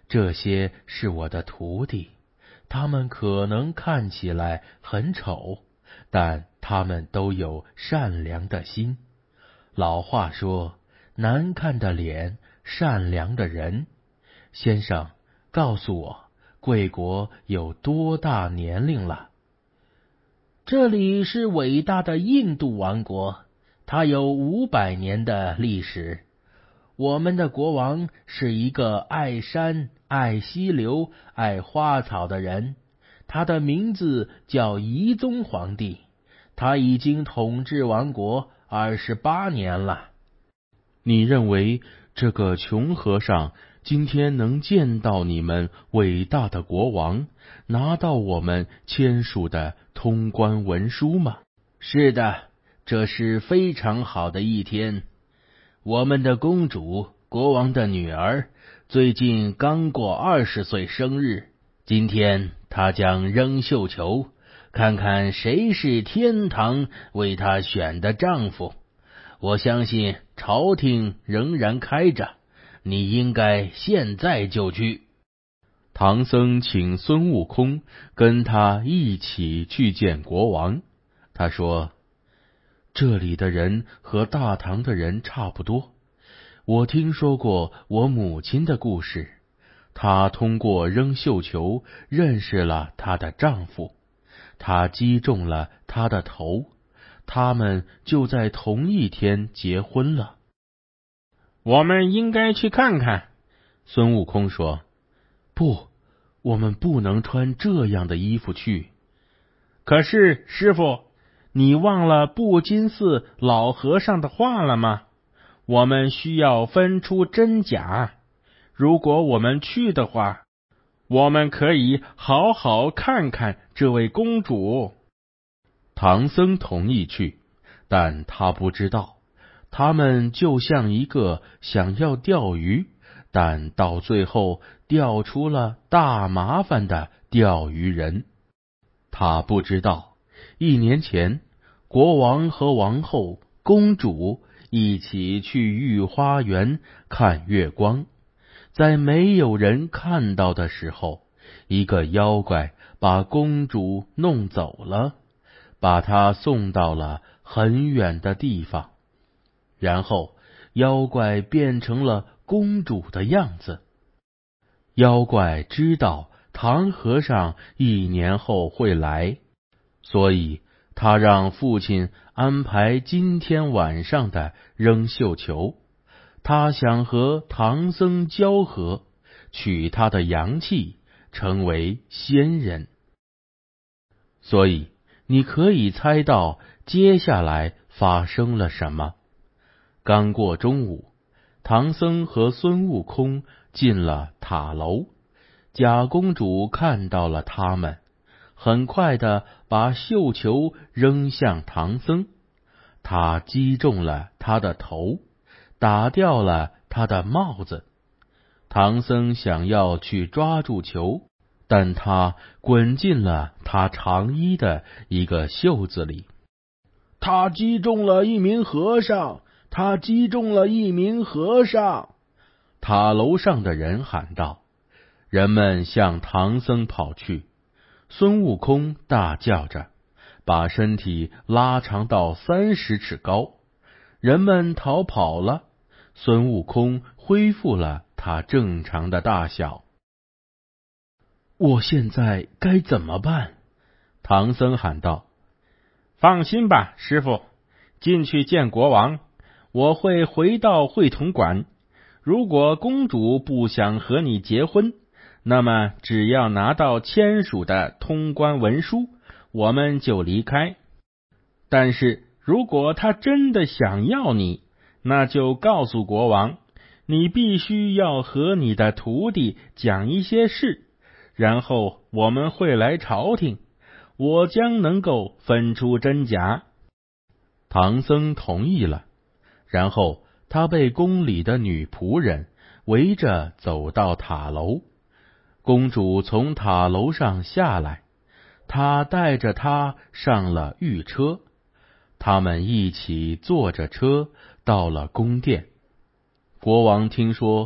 这些是我的徒弟，他们可能看起来很丑，但他们都有善良的心。老话说，难看的脸，善良的人。先生，告诉我，贵国有多大年龄了？ 这里是伟大的印度王国，它有五百年的历史。我们的国王是一个爱山、爱溪流、爱花草的人，他的名字叫懿宗皇帝，他已经统治王国二十八年了。 你认为这个穷和尚今天能见到你们伟大的国王，拿到我们签署的通关文书吗？ 是的，这是非常好的一天。我们的公主，国王的女儿，最近刚过二十岁生日，今天她将扔绣球，看看谁是天堂为她选的丈夫。我相信朝廷仍然开着，你应该现在就去。 唐僧请孙悟空跟他一起去见国王。他说，这里的人和大唐的人差不多。我听说过我母亲的故事，她通过扔绣球认识了她的丈夫，她击中了他的头，他们就在同一天结婚了。 我们应该去看看。 孙悟空说，不，我们不能穿这样的衣服去。 可是师父，你忘了布金寺老和尚的话了吗？我们需要分出真假。如果我们去的话，我们可以好好看看这位公主。 唐僧同意去，但他不知道，他们就像一个想要钓鱼，但到最后钓出了大麻烦的钓鱼人。他不知道，一年前，国王和王后、公主一起去御花园看月光，在没有人看到的时候，一个妖怪把公主弄走了，把她送到了很远的地方。然后妖怪变成了公主的样子。妖怪知道唐和尚一年后会来，所以他让父亲安排今天晚上的扔绣球。他想和唐僧交合，取他的阳气，成为仙人。所以你可以猜到接下来发生了什么。刚过中午，唐僧和孙悟空进了塔楼，假公主看到了他们，很快的把绣球扔向唐僧，他击中了他的头，打掉了他的帽子。唐僧想要去抓住球，但他滚进了他长衣的一个袖子里。 他击中了一名和尚，他击中了一名和尚！ 塔楼上的人喊道。人们向唐僧跑去，孙悟空大叫着，把身体拉长到三十尺高。人们逃跑了，孙悟空恢复了他正常的大小。我现在该怎么办？唐僧喊道。 放心吧，师父，进去见国王。我会回到会同馆。如果公主不想和你结婚，那么只要拿到签署的通关文书，我们就离开。但是如果她真的想要你，那就告诉国王，你必须要和你的徒弟讲一些事，然后我们会来朝廷，我将能够分出真假。 唐僧同意了，然后他被宫里的女仆人围着走到塔楼。公主从塔楼上下来，他带着她上了御车，他们一起坐着车到了宫殿。国王听说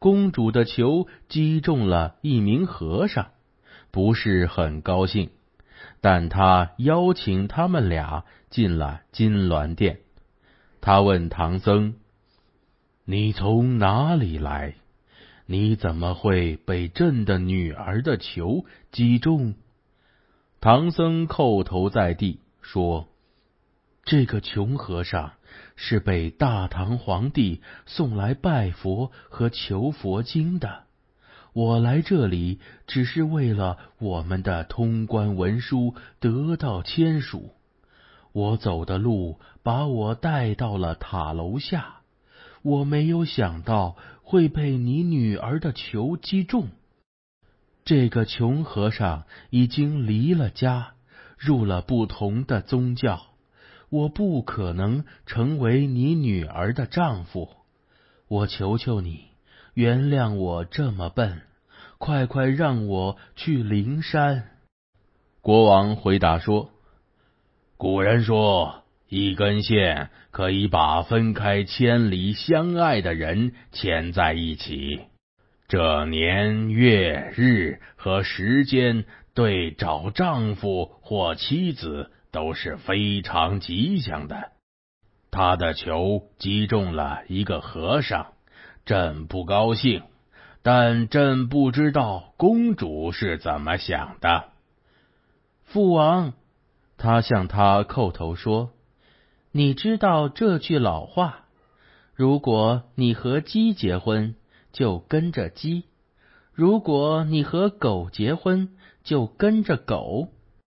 公主的球击中了一名和尚，不是很高兴，但他邀请他们俩进了金銮殿。他问唐僧：你从哪里来？你怎么会被朕的女儿的球击中？唐僧叩头在地说：这个穷和尚是被大唐皇帝送来拜佛和求佛经的，我来这里只是为了我们的通关文书得到签署。我走的路把我带到了塔楼下，我没有想到会被你女儿的球击中。这个穷和尚已经离了家，入了不同的宗教，我不可能成为你女儿的丈夫。我求求你，原谅我这么笨，快快让我去灵山。国王回答说：古人说，一根线可以把分开千里相爱的人牵在一起。这年月日和时间对找丈夫或妻子都是非常吉祥的。他的球击中了一个和尚，朕不高兴，但朕不知道公主是怎么想的。父王，他向他叩头说：你知道这句老话，如果你和鸡结婚，就跟着鸡；如果你和狗结婚，就跟着狗。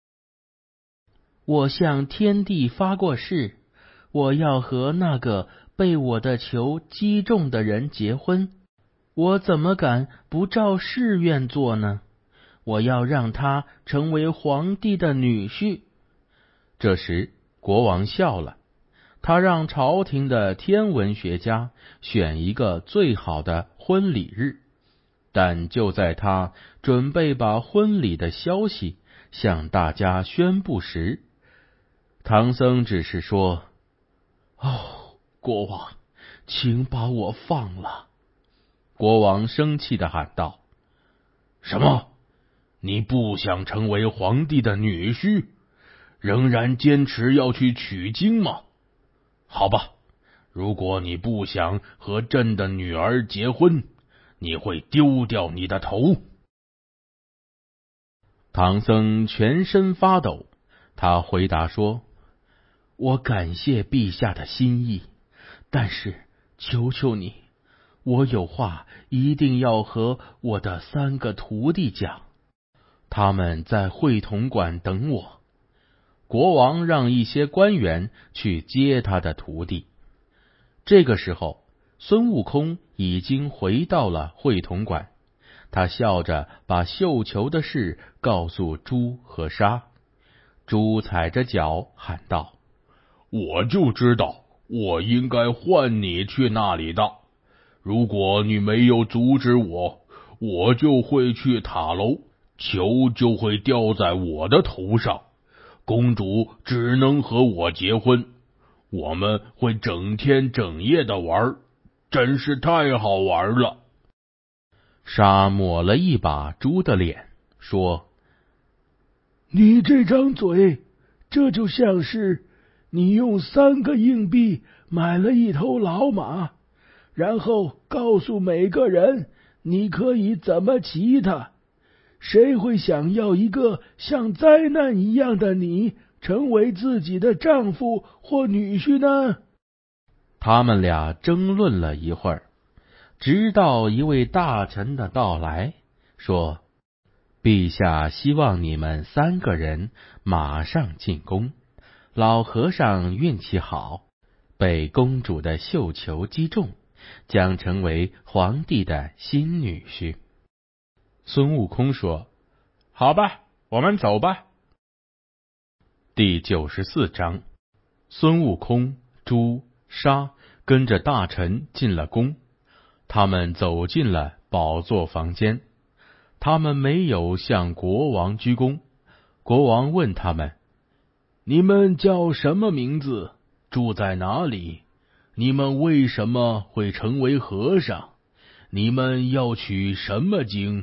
我向天帝发过誓，我要和那个被我的球击中的人结婚，我怎么敢不照誓愿做呢？我要让他成为皇帝的女婿。这时国王笑了，他让朝廷的天文学家选一个最好的婚礼日，但就在他准备把婚礼的消息向大家宣布时，唐僧只是说：哦，国王，请把我放了。国王生气地喊道：什么？你不想成为皇帝的女婿，仍然坚持要去取经吗？好吧，如果你不想和朕的女儿结婚，你会丢掉你的头。唐僧全身发抖，他回答说：我感谢陛下的心意，但是求求你，我有话一定要和我的三个徒弟讲，他们在会同馆等我。国王让一些官员去接他的徒弟。这个时候，孙悟空已经回到了会同馆，他笑着把绣球的事告诉猪和沙。猪踩着脚喊道：我就知道我应该换你去那里的，如果你没有阻止我，我就会去塔楼，球就会掉在我的头上，公主只能和我结婚，我们会整天整夜的玩，真是太好玩了。沙抹了一把猪的脸，说：你这张嘴，这就像是你用三个硬币买了一头老马，然后告诉每个人你可以怎么骑它。谁会想要一个像灾难一样的你成为自己的丈夫或女婿呢？他们俩争论了一会儿，直到一位大臣的到来，说：陛下希望你们三个人马上进宫。老和尚运气好，被公主的绣球击中，将成为皇帝的新女婿。孙悟空说：好吧，我们走吧。第九十四章，孙悟空、猪、沙跟着大臣进了宫，他们走进了宝座房间。他们没有向国王鞠躬。国王问他们：你们叫什么名字？住在哪里？你们为什么会成为和尚？ 你们要取什么经？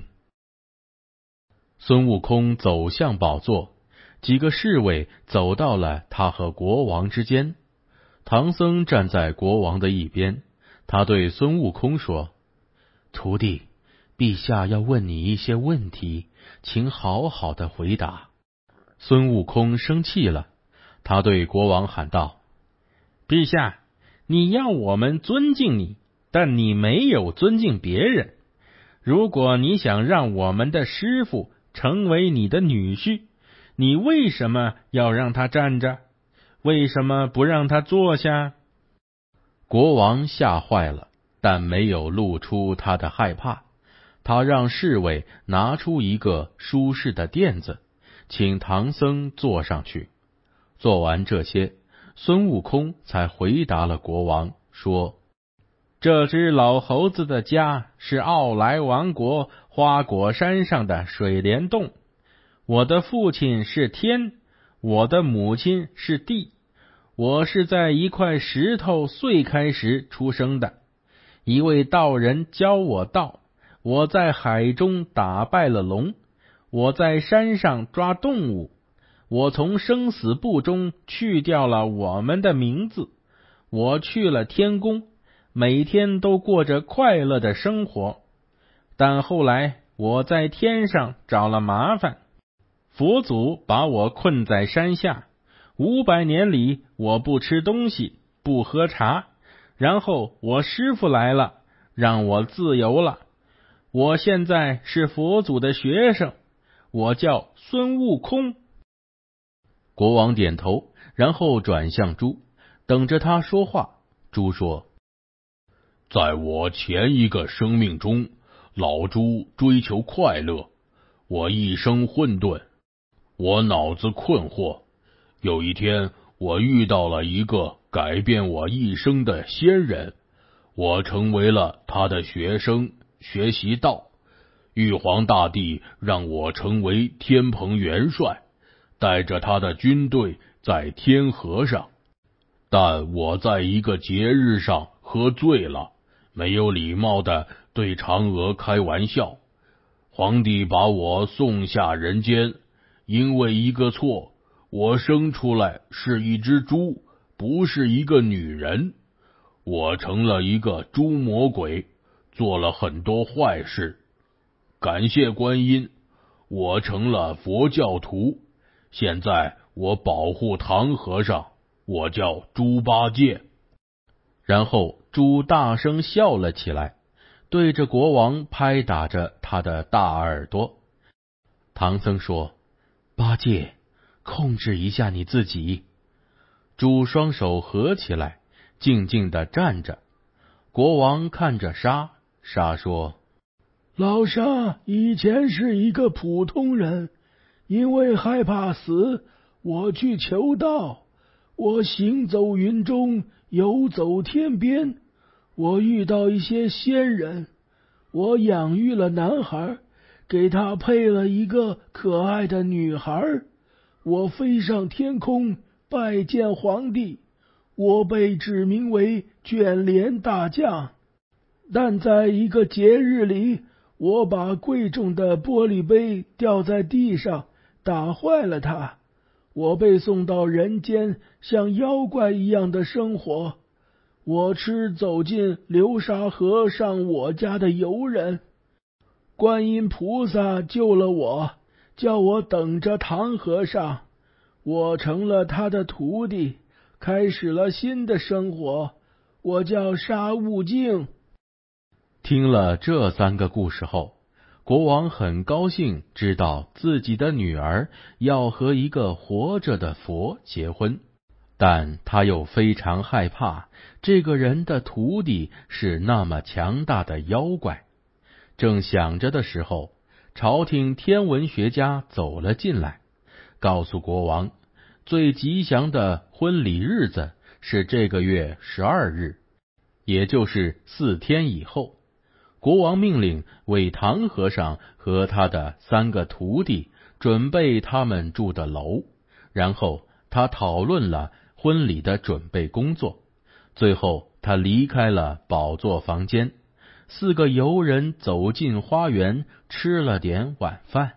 孙悟空走向宝座，几个侍卫走到了他和国王之间。唐僧站在国王的一边，他对孙悟空说：徒弟，陛下要问你一些问题，请好好的回答。孙悟空生气了，他对国王喊道： 陛下，你要我们尊敬你，但你没有尊敬别人。如果你想让我们的师傅成为你的女婿，你为什么要让他站着？为什么不让他坐下？ 国王吓坏了，但没有露出他的害怕。他让侍卫拿出一个舒适的垫子，请唐僧坐上去。做完这些，孙悟空才回答了国王，说： 这只老猴子的家是傲来王国花果山上的水帘洞。我的父亲是天，我的母亲是地。我是在一块石头碎开时出生的。一位道人教我道，我在海中打败了龙，我在山上抓动物，我从生死簿中去掉了我们的名字，我去了天宫，每天都过着快乐的生活。但后来我在天上找了麻烦，佛祖把我困在山下，五百年里我不吃东西，不喝茶，然后我师父来了，让我自由了。我现在是佛祖的学生，我叫孙悟空。 国王点头，然后转向猪，等着他说话。猪说： 在我前一个生命中，老猪追求快乐，我一生混沌，我脑子困惑。有一天，我遇到了一个改变我一生的仙人，我成为了他的学生，学习道。玉皇大帝让我成为天蓬元帅，带着他的军队在天河上。但我在一个节日上喝醉了，没有礼貌的对嫦娥开玩笑。皇帝把我送下人间，因为一个错，我生出来是一只猪，不是一个女人。我成了一个猪魔鬼，做了很多坏事。感谢观音，我成了佛教徒。现在我保护唐和尚，我叫猪八戒。 然后猪大声笑了起来，对着国王拍打着他的大耳朵。唐僧说：八戒，控制一下你自己。猪双手合起来，静静地站着。国王看着沙，沙说： 老沙以前是一个普通人，因为害怕死，我去求道。我行走云中，游走天边，我遇到一些仙人，我养育了男孩，给他配了一个可爱的女孩。我飞上天空，拜见皇帝，我被指名为卷帘大将。但在一个节日里，我把贵重的玻璃杯掉在地上，打坏了它。我被送到人间，像妖怪一样的生活。我吃走进流沙河上我家的游人。观音菩萨救了我，叫我等着唐和尚。我成了他的徒弟，开始了新的生活。我叫沙悟净。 听了这三个故事后，国王很高兴知道自己的女儿要和一个活着的佛结婚，但他又非常害怕这个人的徒弟是那么强大的妖怪。正想着的时候，朝廷天文学家走了进来，告诉国王，最吉祥的婚礼日子是这个月十二日，也就是四天以后。国王命令为唐和尚和他的三个徒弟准备他们住的楼，然后他讨论了婚礼的准备工作。最后他离开了宝座房间， 四个游人走进花园，吃了点晚饭。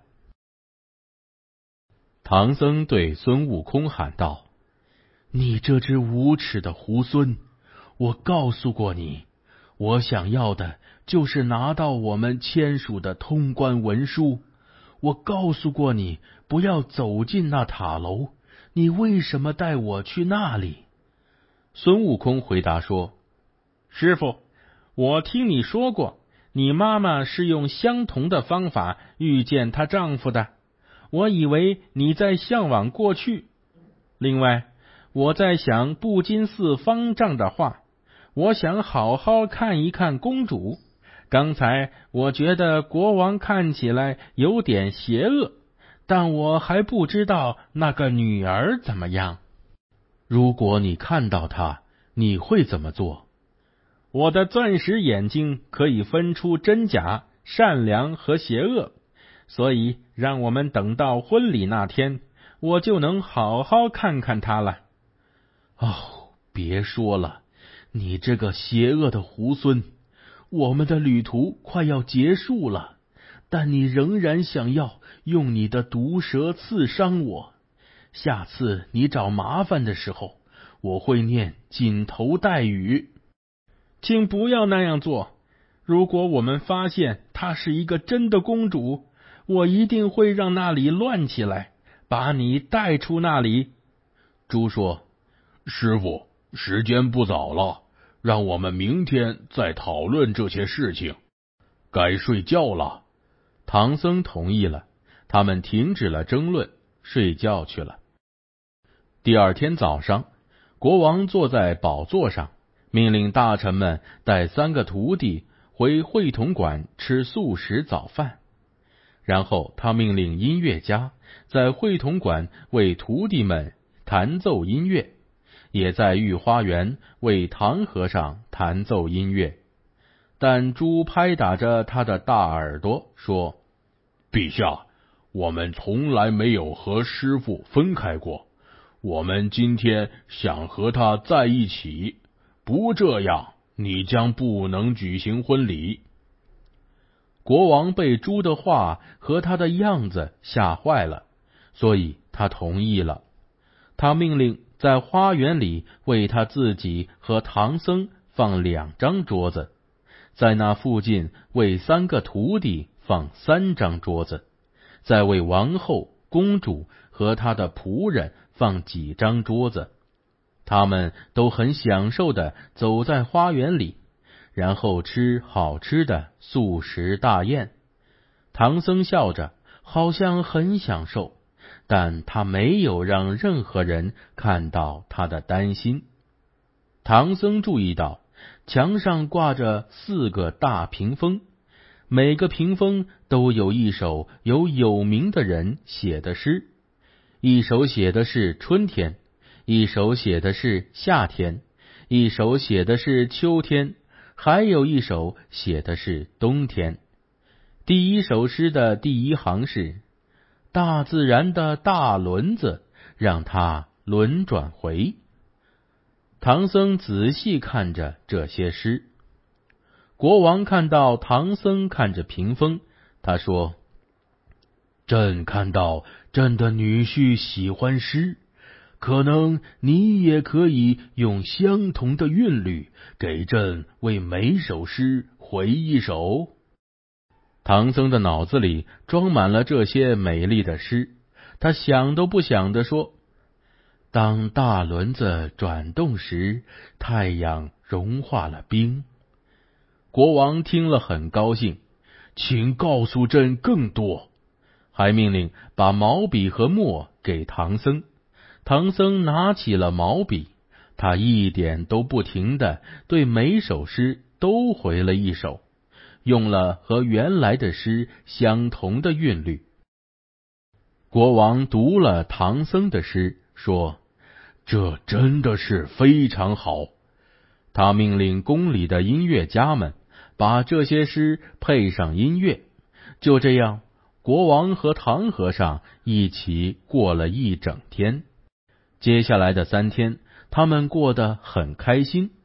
唐僧对孙悟空喊道：你这只无耻的猢狲，我告诉过你，我想要的就是拿到我们签署的通关文书。我告诉过你，不要走进那塔楼，你为什么带我去那里？孙悟空回答说： 师傅，我听你说过，你妈妈是用相同的方法遇见她丈夫的，我以为你在向往过去。另外，我在想布金寺方丈的话，我想好好看一看公主。刚才我觉得国王看起来有点邪恶，但我还不知道那个女儿怎么样。 如果你看到她，你会怎么做？ 我的钻石眼睛可以分出真假、善良和邪恶，所以让我们等到婚礼那天，我就能好好看看她了。 哦，别说了，你这个邪恶的猢狲，我们的旅途快要结束了，但你仍然想要用你的毒蛇刺伤我。下次你找麻烦的时候，我会念锦头带语。 请不要那样做，如果我们发现她是一个真的公主，我一定会让那里乱起来，把你带出那里。 猪说：师傅，时间不早了，让我们明天再讨论这些事情。该睡觉了。 唐僧同意了，他们停止了争论，睡觉去了。第二天早上，国王坐在宝座上，命令大臣们带三个徒弟回会同馆吃素食早饭。然后他命令音乐家在会同馆为徒弟们弹奏音乐，也在御花园为唐和尚弹奏音乐。但猪拍打着他的大耳朵说： 陛下，我们从来没有和师父分开过，我们今天想和他在一起，不这样，你将不能举行婚礼。 国王被猪的话和他的样子吓坏了，所以他同意了。他命令在花园里为他自己和唐僧放两张桌子，在那附近为三个徒弟放三张桌子，再为王后、公主和他的仆人放几张桌子。他们都很享受地走在花园里，然后吃好吃的素食大宴。唐僧笑着，好像很享受，但他没有让任何人看到他的担心。唐僧注意到墙上挂着四个大屏风，每个屏风都有一首由有名的人写的诗，一首写的是春天，一首写的是夏天，一首写的是秋天，还有一首写的是冬天。第一首诗的第一行是：大自然的大轮子，让它轮转回。唐僧仔细看着这些诗。国王看到唐僧看着屏风，他说：朕看到朕的女婿喜欢诗，可能你也可以用相同的韵律给朕为每首诗回一首。唐僧的脑子里装满了这些美丽的诗，他想都不想地说：当大轮子转动时，太阳融化了冰。国王听了很高兴，请告诉朕更多，还命令把毛笔和墨给唐僧。唐僧拿起了毛笔，他一点都不停地对每首诗都回了一首，用了和原来的诗相同的韵律。国王读了唐僧的诗，说：这真的是非常好。他命令宫里的音乐家们把这些诗配上音乐。就这样，国王和唐和尚一起过了一整天。接下来的三天，他们过得很开心。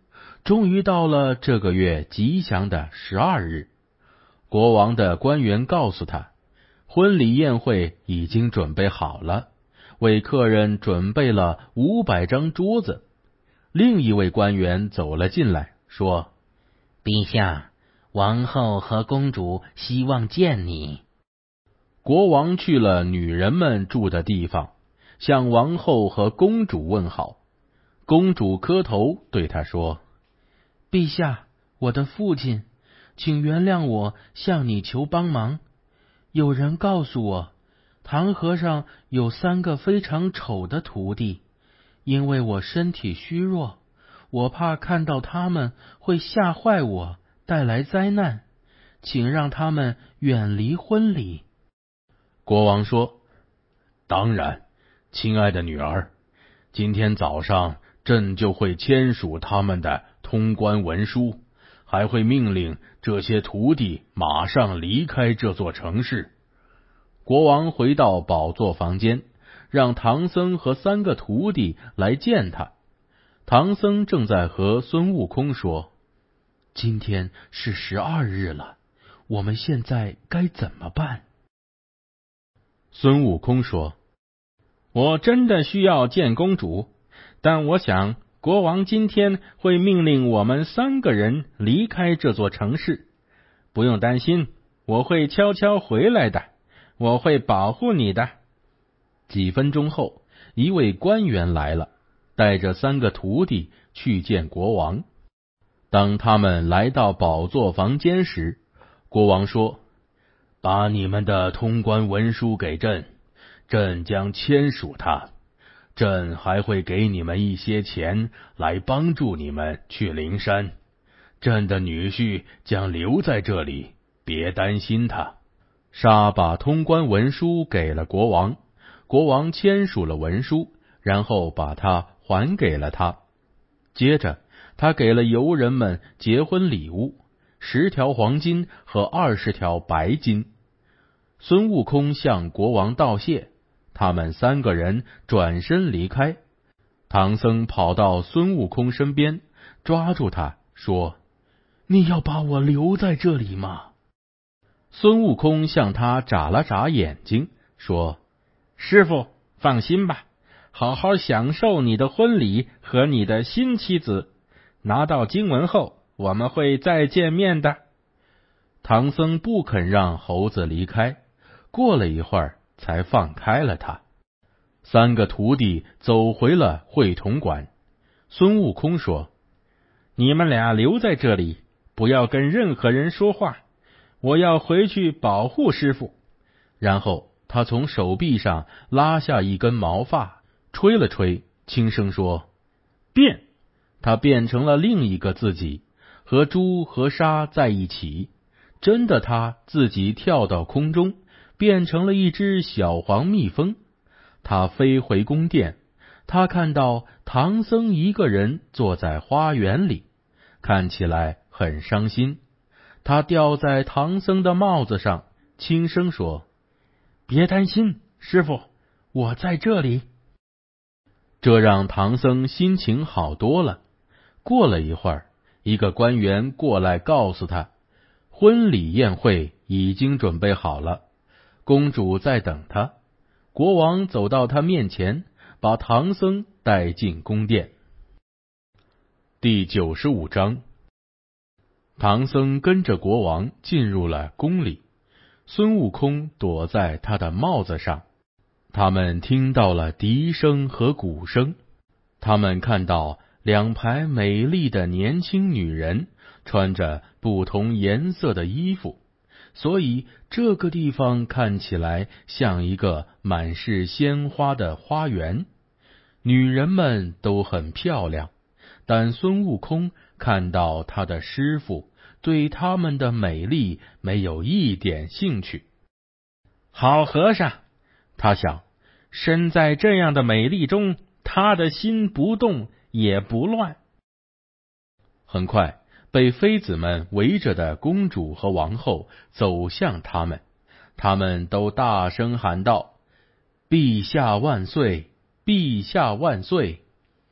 终于到了这个月吉祥的十二日，国王的官员告诉他，婚礼宴会已经准备好了，为客人准备了五百张桌子。另一位官员走了进来，说： 陛下，王后和公主希望见你。 国王去了女人们住的地方，向王后和公主问好。公主磕头对他说： 陛下，我的父亲，请原谅我向你求帮忙。有人告诉我，唐和尚有三个非常丑的徒弟，因为我身体虚弱，我怕看到他们会吓坏我，带来灾难，请让他们远离婚礼。 国王说：当然，亲爱的女儿，今天早上朕就会签署他们的通关文书，还会命令这些徒弟马上离开这座城市。 国王回到宝座房间，让唐僧和三个徒弟来见他。唐僧正在和孙悟空说： 今天是十二日了，我们现在该怎么办？ 孙悟空说： 我真的需要见公主，但我想国王今天会命令我们三个人离开这座城市。不用担心，我会悄悄回来的，我会保护你的。 几分钟后，一位官员来了，带着三个徒弟去见国王。当他们来到宝座房间时，国王说： 把你们的通关文书给朕，朕将签署它。朕还会给你们一些钱来帮助你们去灵山。朕的女婿将留在这里，别担心他。 沙把通关文书给了国王，国王签署了文书，然后把它还给了他。接着，他给了游人们结婚礼物，十条黄金和二十条白金。孙悟空向国王道谢，他们三个人转身离开。唐僧跑到孙悟空身边，抓住他说： 你要把我留在这里吗？ 孙悟空向他眨了眨眼睛，说： 师傅，放心吧，好好享受你的婚礼和你的新妻子。拿到经文后，我们会再见面的。 唐僧不肯让猴子离开，过了一会儿才放开了他。三个徒弟走回了会同馆。孙悟空说： 你们俩留在这里，不要跟任何人说话，我要回去保护师傅。 然后他从手臂上拉下一根毛发，吹了吹，轻声说：变。他变成了另一个自己，和猪和沙在一起。真的他自己跳到空中，变成了一只小黄蜜蜂。他飞回宫殿，他看到唐僧一个人坐在花园里，看起来很伤心。他吊在唐僧的帽子上，轻声说： 别担心，师傅，我在这里。 这让唐僧心情好多了。过了一会儿，一个官员过来告诉他，婚礼宴会已经准备好了，公主在等他。国王走到他面前，把唐僧带进宫殿。第九十五章，唐僧跟着国王进入了宫里，孙悟空躲在他的帽子上。他们听到了笛声和鼓声，他们看到两排美丽的年轻女人穿着不同颜色的衣服，所以这个地方看起来像一个满是鲜花的花园。女人们都很漂亮，但孙悟空看到他的师傅，对他们的美丽没有一点兴趣。 好和尚，他想，身在这样的美丽中，他的心不动也不乱。 很快，被妃子们围着的公主和王后走向他们，他们都大声喊道：陛下万岁，陛下万岁。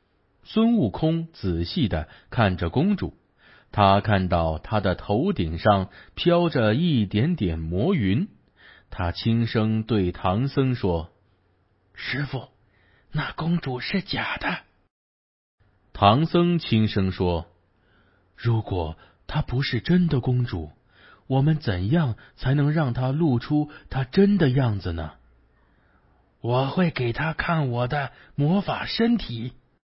孙悟空仔细地看着公主，他看到她的头顶上飘着一点点魔云，他轻声对唐僧说：“ 师父，那公主是假的。” 唐僧轻声说：“ 如果她不是真的公主，我们怎样才能让她露出她真的样子呢？”我会给她看我的魔法身体。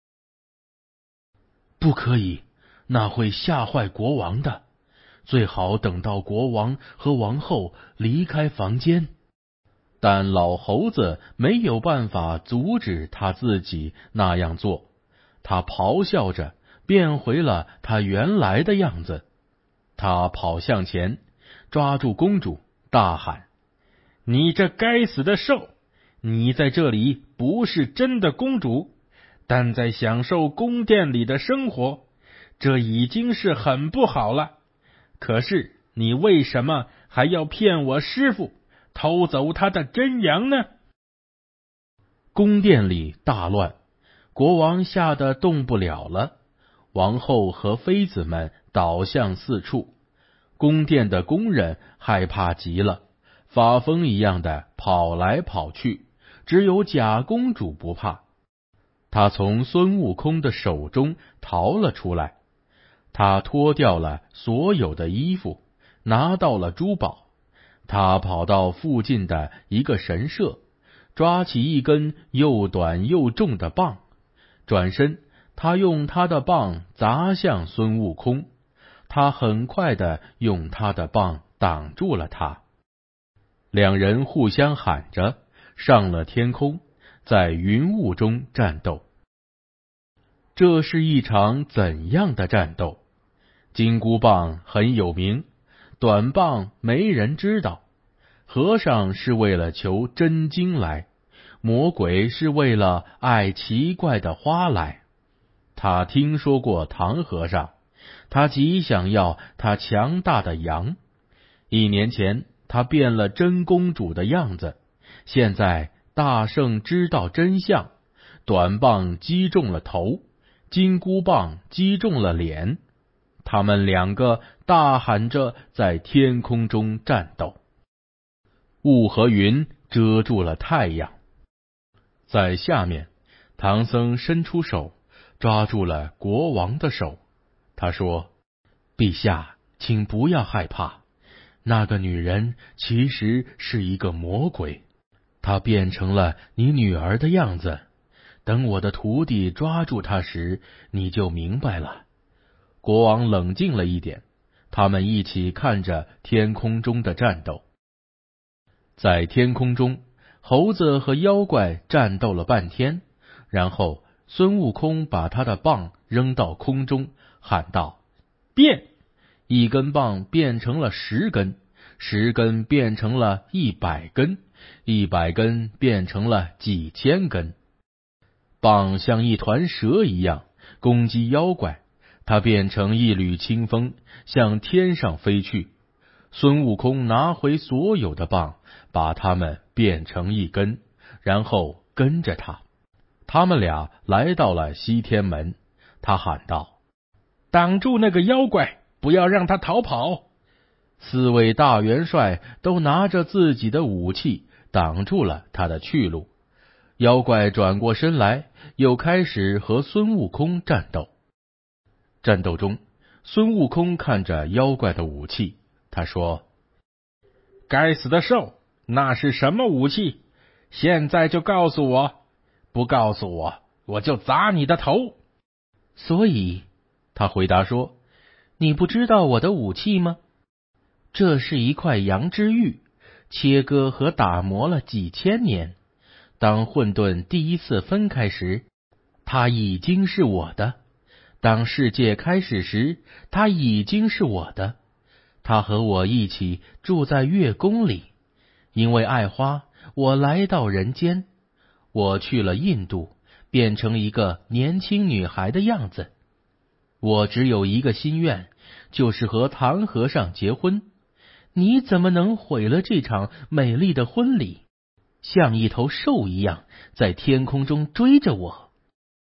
不可以，那会吓坏国王的。最好等到国王和王后离开房间。 但老猴子没有办法阻止他自己那样做，他咆哮着变回了他原来的样子。他跑向前，抓住公主，大喊：“ 你这该死的兽！你在这里不是真的公主，但在享受宫殿里的生活，这已经是很不好了。可是你为什么还要骗我师父，偷走他的真羊呢？” 宫殿里大乱，国王吓得动不了了，王后和妃子们倒向四处，宫殿的工人害怕极了，发疯一样的跑来跑去，只有假公主不怕。她从孙悟空的手中逃了出来，她脱掉了所有的衣服，拿到了珠宝。她跑到附近的一个神社，抓起一根又短又重的棒，转身，她用她的棒砸向孙悟空。她很快地用她的棒挡住了他。两人互相喊着上了天空，在云雾中战斗。这是一场怎样的战斗？金箍棒很有名，短棒没人知道。和尚是为了求真经来，魔鬼是为了爱奇怪的花来。他听说过唐和尚，他极想要他强大的羊。一年前，他变了真公主的样子。现在大圣知道真相，短棒击中了头，金箍棒击中了脸。他们两个大喊着在天空中战斗。雾和云遮住了太阳。在下面，唐僧伸出手，抓住了国王的手。他说：“陛下，请不要害怕。那个女人其实是一个魔鬼，她变成了你女儿的样子。等我的徒弟抓住她时，你就明白了。”国王冷静了一点，他们一起看着天空中的战斗。在天空中，猴子和妖怪战斗了半天，然后孙悟空把他的棒扔到空中，喊道：“变！”一根棒变成了十根，十根变成了一百根，一百根变成了几千根。棒像一团蛇一样攻击妖怪，它变成一缕清风，向天上飞去。孙悟空拿回所有的棒，把它们变成一根，然后跟着他。他们俩来到了西天门，他喊道：“ 挡住那个妖怪，不要让他逃跑！” 四位大元帅都拿着自己的武器挡住了他的去路。妖怪转过身来，又开始和孙悟空战斗。战斗中，孙悟空看着妖怪的武器，他说：“ 该死的兽，那是什么武器？现在就告诉我，不告诉我，我就砸你的头。” 所以， 他回答说：“ 你不知道我的武器吗？这是一块羊脂玉，切割和打磨了几千年。当混沌第一次分开时，它已经是我的；当世界开始时，它已经是我的。它和我一起住在月宫里，因为爱花，我来到人间。我去了印度，变成一个年轻女孩的样子。我只有一个心愿，就是和唐和尚结婚。你怎么能毁了这场美丽的婚礼？像一头兽一样在天空中追着我。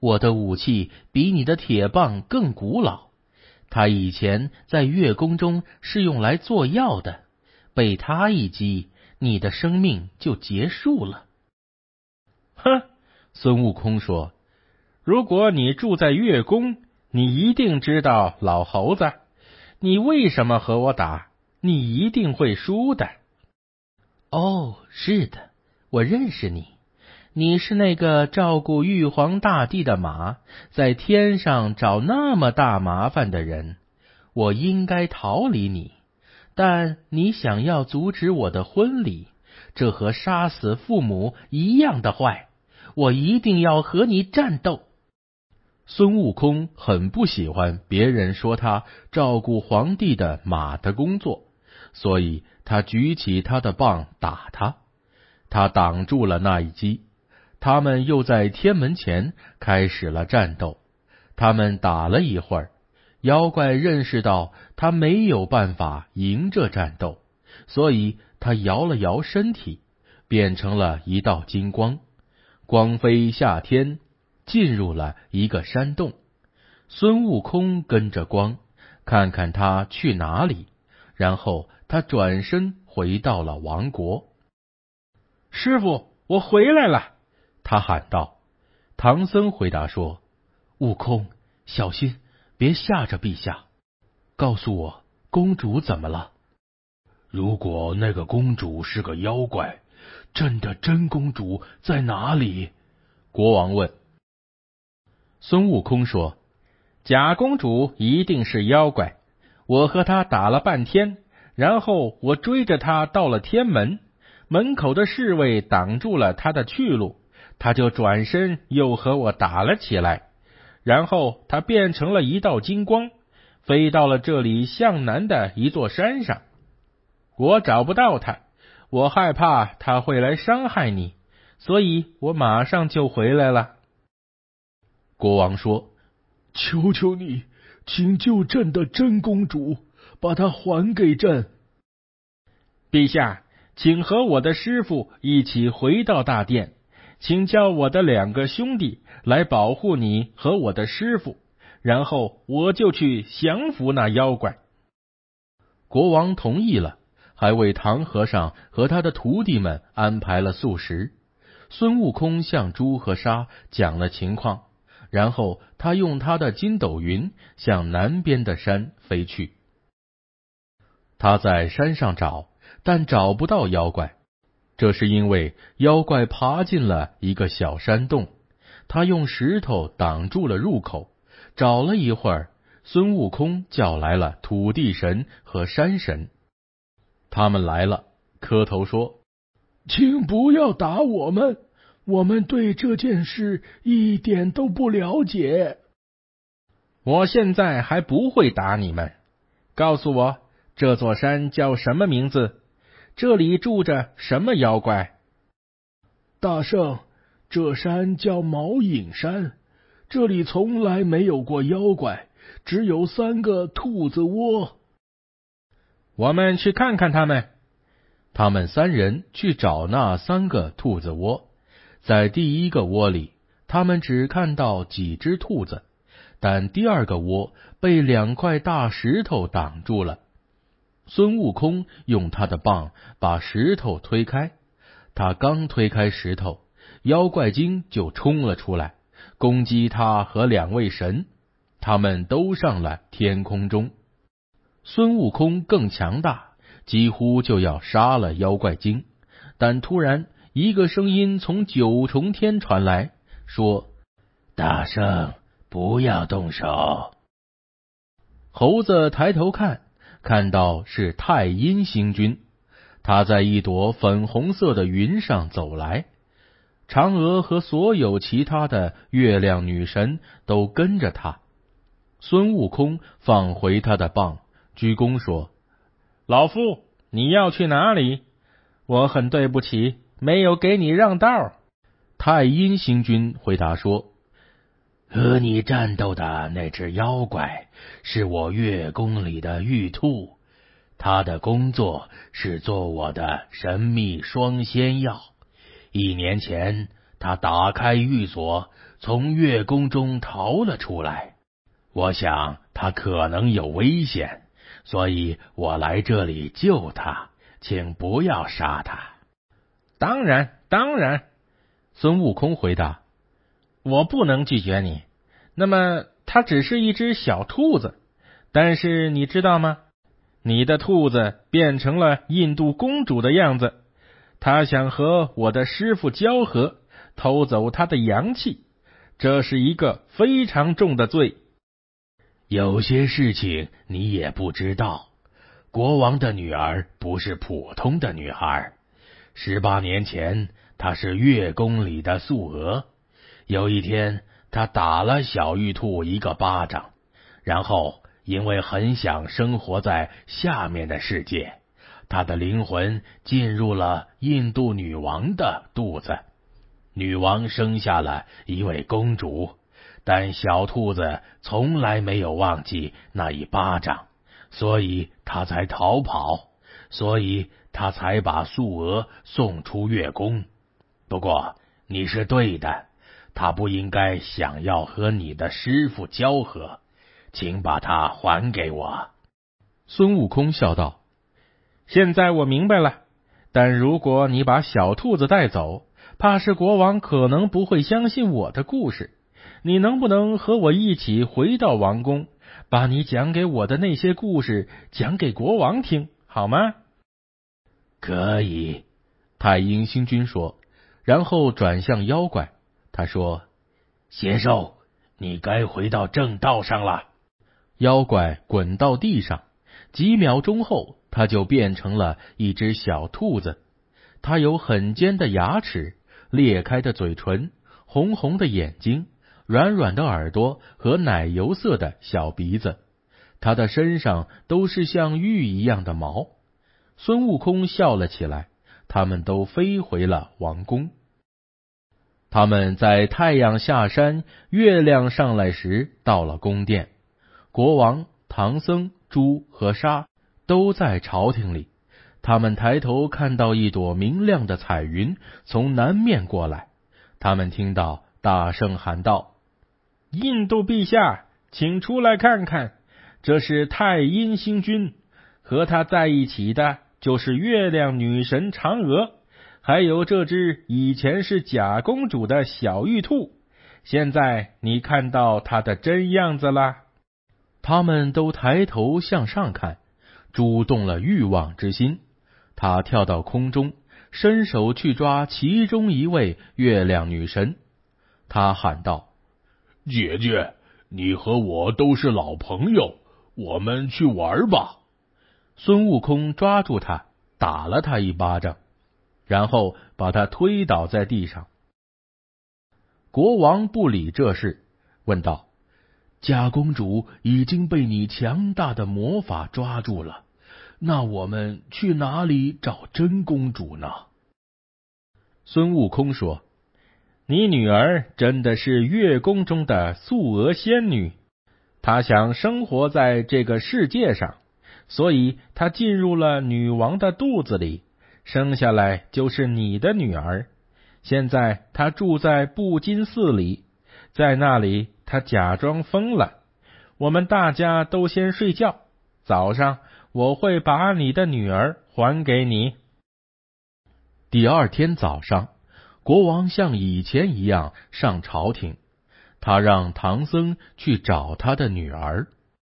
我的武器比你的铁棒更古老，它以前在月宫中是用来做药的，被它一击，你的生命就结束了。” 哼，孙悟空说，如果你住在月宫，你一定知道，老猴子，你为什么和我打？你一定会输的。 哦，是的，我认识你。你是那个照顾玉皇大帝的马，在天上找那么大麻烦的人。我应该逃离你，但你想要阻止我的婚礼，这和杀死父母一样的坏。我一定要和你战斗。 孙悟空很不喜欢别人说他照顾皇帝的马的工作，所以他举起他的棒打他。他挡住了那一击。他们又在天门前开始了战斗。他们打了一会儿，妖怪认识到他没有办法赢这战斗，所以他摇了摇身体，变成了一道金光，光飞下天，进入了一个山洞。孙悟空跟着光，看看他去哪里，然后他转身回到了王国。 师傅，我回来了！ 他喊道。唐僧回答说：“悟空，小心，别吓着陛下。告诉我，公主怎么了？” 如果那个公主是个妖怪，朕的真公主在哪里？ 国王问。孙悟空说：“ 假公主一定是妖怪，我和她打了半天，然后我追着她到了天门，门口的侍卫挡住了她的去路，她就转身又和我打了起来，然后她变成了一道金光，飞到了这里向南的一座山上。我找不到她，我害怕她会来伤害你，所以我马上就回来了。” 国王说：“ 求求你，请救朕的真公主，把她还给朕。” 陛下，请和我的师傅一起回到大殿，请叫我的两个兄弟来保护你和我的师傅，然后我就去降服那妖怪。 国王同意了，还为唐和尚和他的徒弟们安排了素食。孙悟空向猪和沙讲了情况，然后他用他的筋斗云向南边的山飞去。他在山上找，但找不到妖怪，这是因为妖怪爬进了一个小山洞，他用石头挡住了入口。找了一会儿，孙悟空叫来了土地神和山神。他们来了，磕头说：“ 请不要打我们，我们对这件事一点都不了解。” 我现在还不会打你们。告诉我，这座山叫什么名字？这里住着什么妖怪？ 大圣，这山叫毛影山，这里从来没有过妖怪，只有三个兔子窝。 我们去看看他们。 他们三人去找那三个兔子窝。在第一个窝里，他们只看到几只兔子，但第二个窝被两块大石头挡住了。孙悟空用他的棒把石头推开，他刚推开石头，妖怪精就冲了出来，攻击他和两位神，他们都上了天空中。孙悟空更强大，几乎就要杀了妖怪精，但突然一个声音从九重天传来，说：“ 大圣，不要动手。” 猴子抬头看，看到是太阴星君，他在一朵粉红色的云上走来。嫦娥和所有其他的月亮女神都跟着他。孙悟空放回他的棒，鞠躬说：“ 老夫，你要去哪里？我很对不起，没有给你让道。” 太阴星君回答说：“ 和你战斗的那只妖怪是我月宫里的玉兔，他的工作是做我的神秘双仙药。一年前，他打开玉锁， 从月宫中逃了出来。我想他可能有危险，所以我来这里救他，请不要杀他。 当然，当然， 孙悟空回答，我不能拒绝你。那么，它只是一只小兔子，但是你知道吗？你的兔子变成了印度公主的样子，它想和我的师傅交合，偷走他的阳气，这是一个非常重的罪。 有些事情你也不知道，国王的女儿不是普通的女孩。十八年前，她是月宫里的素娥。有一天，她打了小玉兔一个巴掌，然后因为很想生活在下面的世界，她的灵魂进入了印度女王的肚子。女王生下了一位公主，但小兔子从来没有忘记那一巴掌，所以她才逃跑，所以她才把素娥送出月宫。不过你是对的，她不应该想要和你的师傅交合，请把它还给我。 孙悟空笑道，现在我明白了，但如果你把小兔子带走，怕是国王可能不会相信我的故事。你能不能和我一起回到王宫，把你讲给我的那些故事讲给国王听，好吗？ 可以， 太阴星君说，然后转向妖怪，他说， 邪兽，你该回到正道上了。 妖怪滚到地上，几秒钟后，他就变成了一只小兔子。它有很尖的牙齿，裂开的嘴唇，红红的眼睛，软软的耳朵和奶油色的小鼻子，它的身上都是像玉一样的毛。孙悟空笑了起来，他们都飞回了王宫。他们在太阳下山，月亮上来时到了宫殿，国王、唐僧、猪和沙都在朝廷里。他们抬头看到一朵明亮的彩云从南面过来，他们听到大声喊道，印度陛下，请出来看看，这是太阴星君，和他在一起的就是月亮女神嫦娥，还有这只以前是假公主的小玉兔，现在你看到她的真样子啦。他们都抬头向上看，主动了欲望之心，他跳到空中，伸手去抓其中一位月亮女神。他喊道， 姐姐，你和我都是老朋友，我们去玩吧。 孙悟空抓住他，打了他一巴掌，然后把他推倒在地上。国王不理这事，问道，假公主已经被你强大的魔法抓住了，那我们去哪里找真公主呢？孙悟空说，你女儿真的是月宫中的素娥仙女，她想生活在这个世界上，所以她进入了女王的肚子里，生下来就是你的女儿。现在她住在布金寺里，在那里她假装疯了。我们大家都先睡觉，早上我会把你的女儿还给你。第二天早上，国王像以前一样上朝廷，他让唐僧去找他的女儿。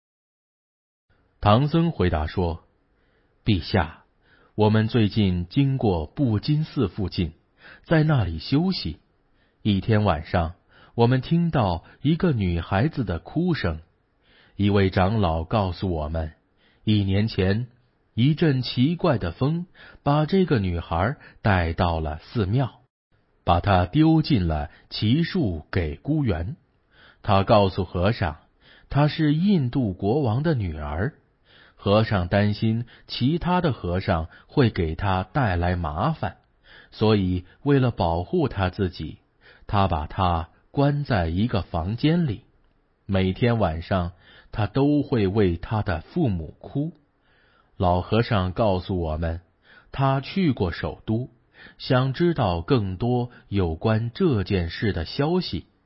唐僧回答说，陛下，我们最近经过布金寺附近，在那里休息。一天晚上，我们听到一个女孩子的哭声。一位长老告诉我们，一年前，一阵奇怪的风把这个女孩带到了寺庙，把她丢进了奇树给孤园。他告诉和尚，她是印度国王的女儿。和尚担心其他的和尚会给他带来麻烦，所以为了保护他自己，他把她关在一个房间里。每天晚上，他都会为他的父母哭。老和尚告诉我们，他去过首都，想知道更多有关这件事的消息。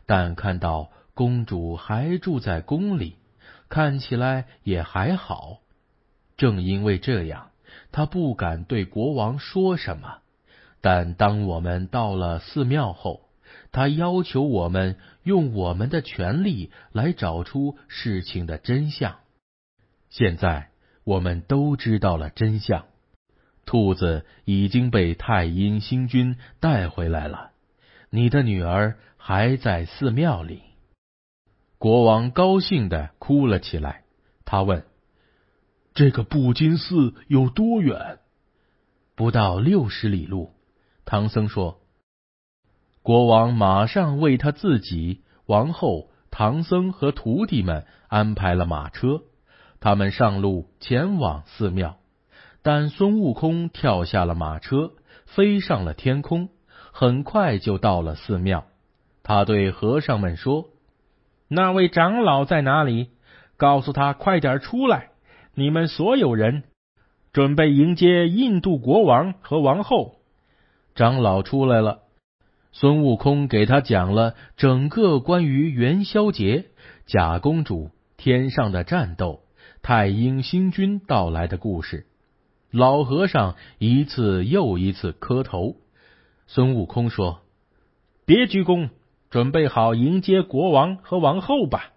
但看到公主还住在宫里，看起来也还好。正因为这样，他不敢对国王说什么。但当我们到了寺庙后，他要求我们用我们的权力来找出事情的真相。现在我们都知道了真相，兔子已经被太阴星君带回来了，你的女儿还在寺庙里。国王高兴地哭了起来，他问： 这个布金寺有多远？ 不到六十里路，唐僧说。国王马上为他自己、王后、唐僧和徒弟们安排了马车，他们上路前往寺庙。但孙悟空跳下了马车，飞上了天空，很快就到了寺庙。他对和尚们说： 那位长老在哪里？告诉他快点出来，你们所有人准备迎接印度国王和王后。 长老出来了，孙悟空给他讲了整个关于元宵节、假公主、天上的战斗、太阴星君到来的故事。老和尚一次又一次磕头。孙悟空说： 别鞠躬，准备好迎接国王和王后吧。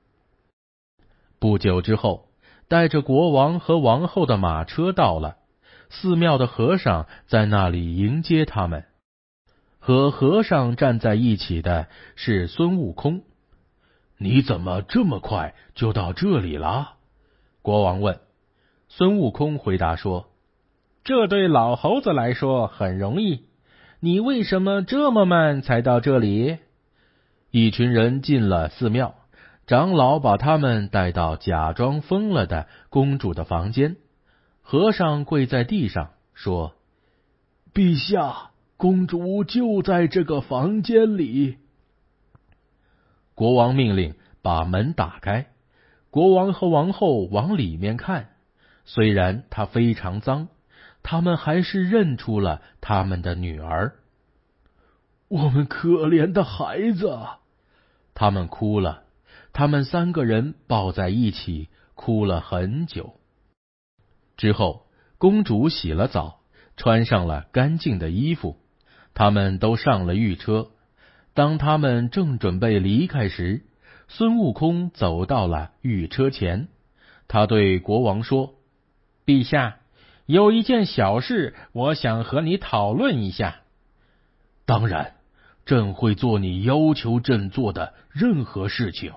不久之后，带着国王和王后的马车到了，寺庙的和尚在那里迎接他们。和和尚站在一起的是孙悟空。 你怎么这么快就到这里了？ 国王问。孙悟空回答说： 这对老猴子来说很容易，你为什么这么慢才到这里？ 一群人进了寺庙，长老把他们带到假装疯了的公主的房间。和尚跪在地上说： 陛下，公主就在这个房间里。 国王命令把门打开，国王和王后往里面看，虽然它非常脏，他们还是认出了他们的女儿。 我们可怜的孩子！ 他们哭了，他们三个人抱在一起哭了很久。之后，公主洗了澡，穿上了干净的衣服，他们都上了御车。当他们正准备离开时，孙悟空走到了御车前，他对国王说： 陛下，有一件小事，我想和你讨论一下。 当然，朕会做你要求朕做的任何事情。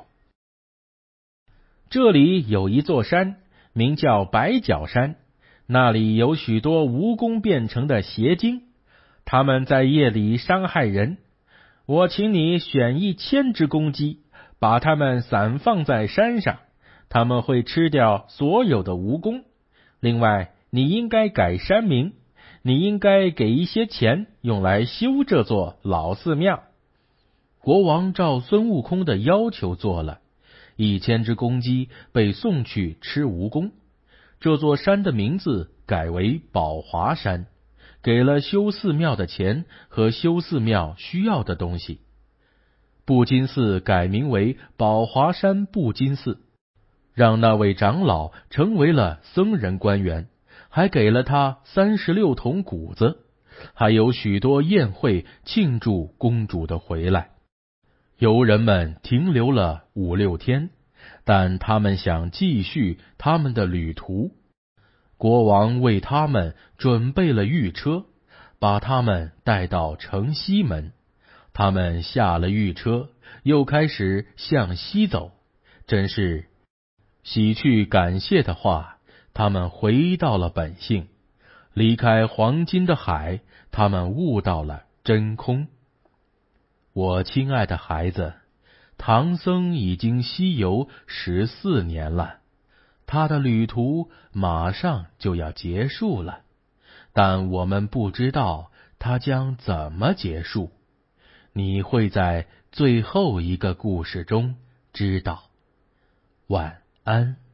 这里有一座山，名叫白角山，那里有许多蜈蚣变成的邪精，他们在夜里伤害人。我请你选一千只公鸡，把它们散放在山上，他们会吃掉所有的蜈蚣。另外，你应该改山名，你应该给一些钱用来修这座老寺庙。 国王照孙悟空的要求做了，一千只公鸡被送去吃蜈蚣。这座山的名字改为宝华山，给了修寺庙的钱和修寺庙需要的东西。布金寺改名为宝华山布金寺，让那位长老成为了僧人官员，还给了他三十六桶谷子，还有许多宴会庆祝公主的回来。游人们停留了五六天，但他们想继续他们的旅途。国王为他们准备了御车，把他们带到城西门。他们下了御车，又开始向西走。真是洗去感谢的话，他们回到了本性。离开黄金的海，他们悟到了真空。我亲爱的孩子，唐僧已经西游十四年了，他的旅途马上就要结束了，但我们不知道他将怎么结束。你会在最后一个故事中知道。晚安。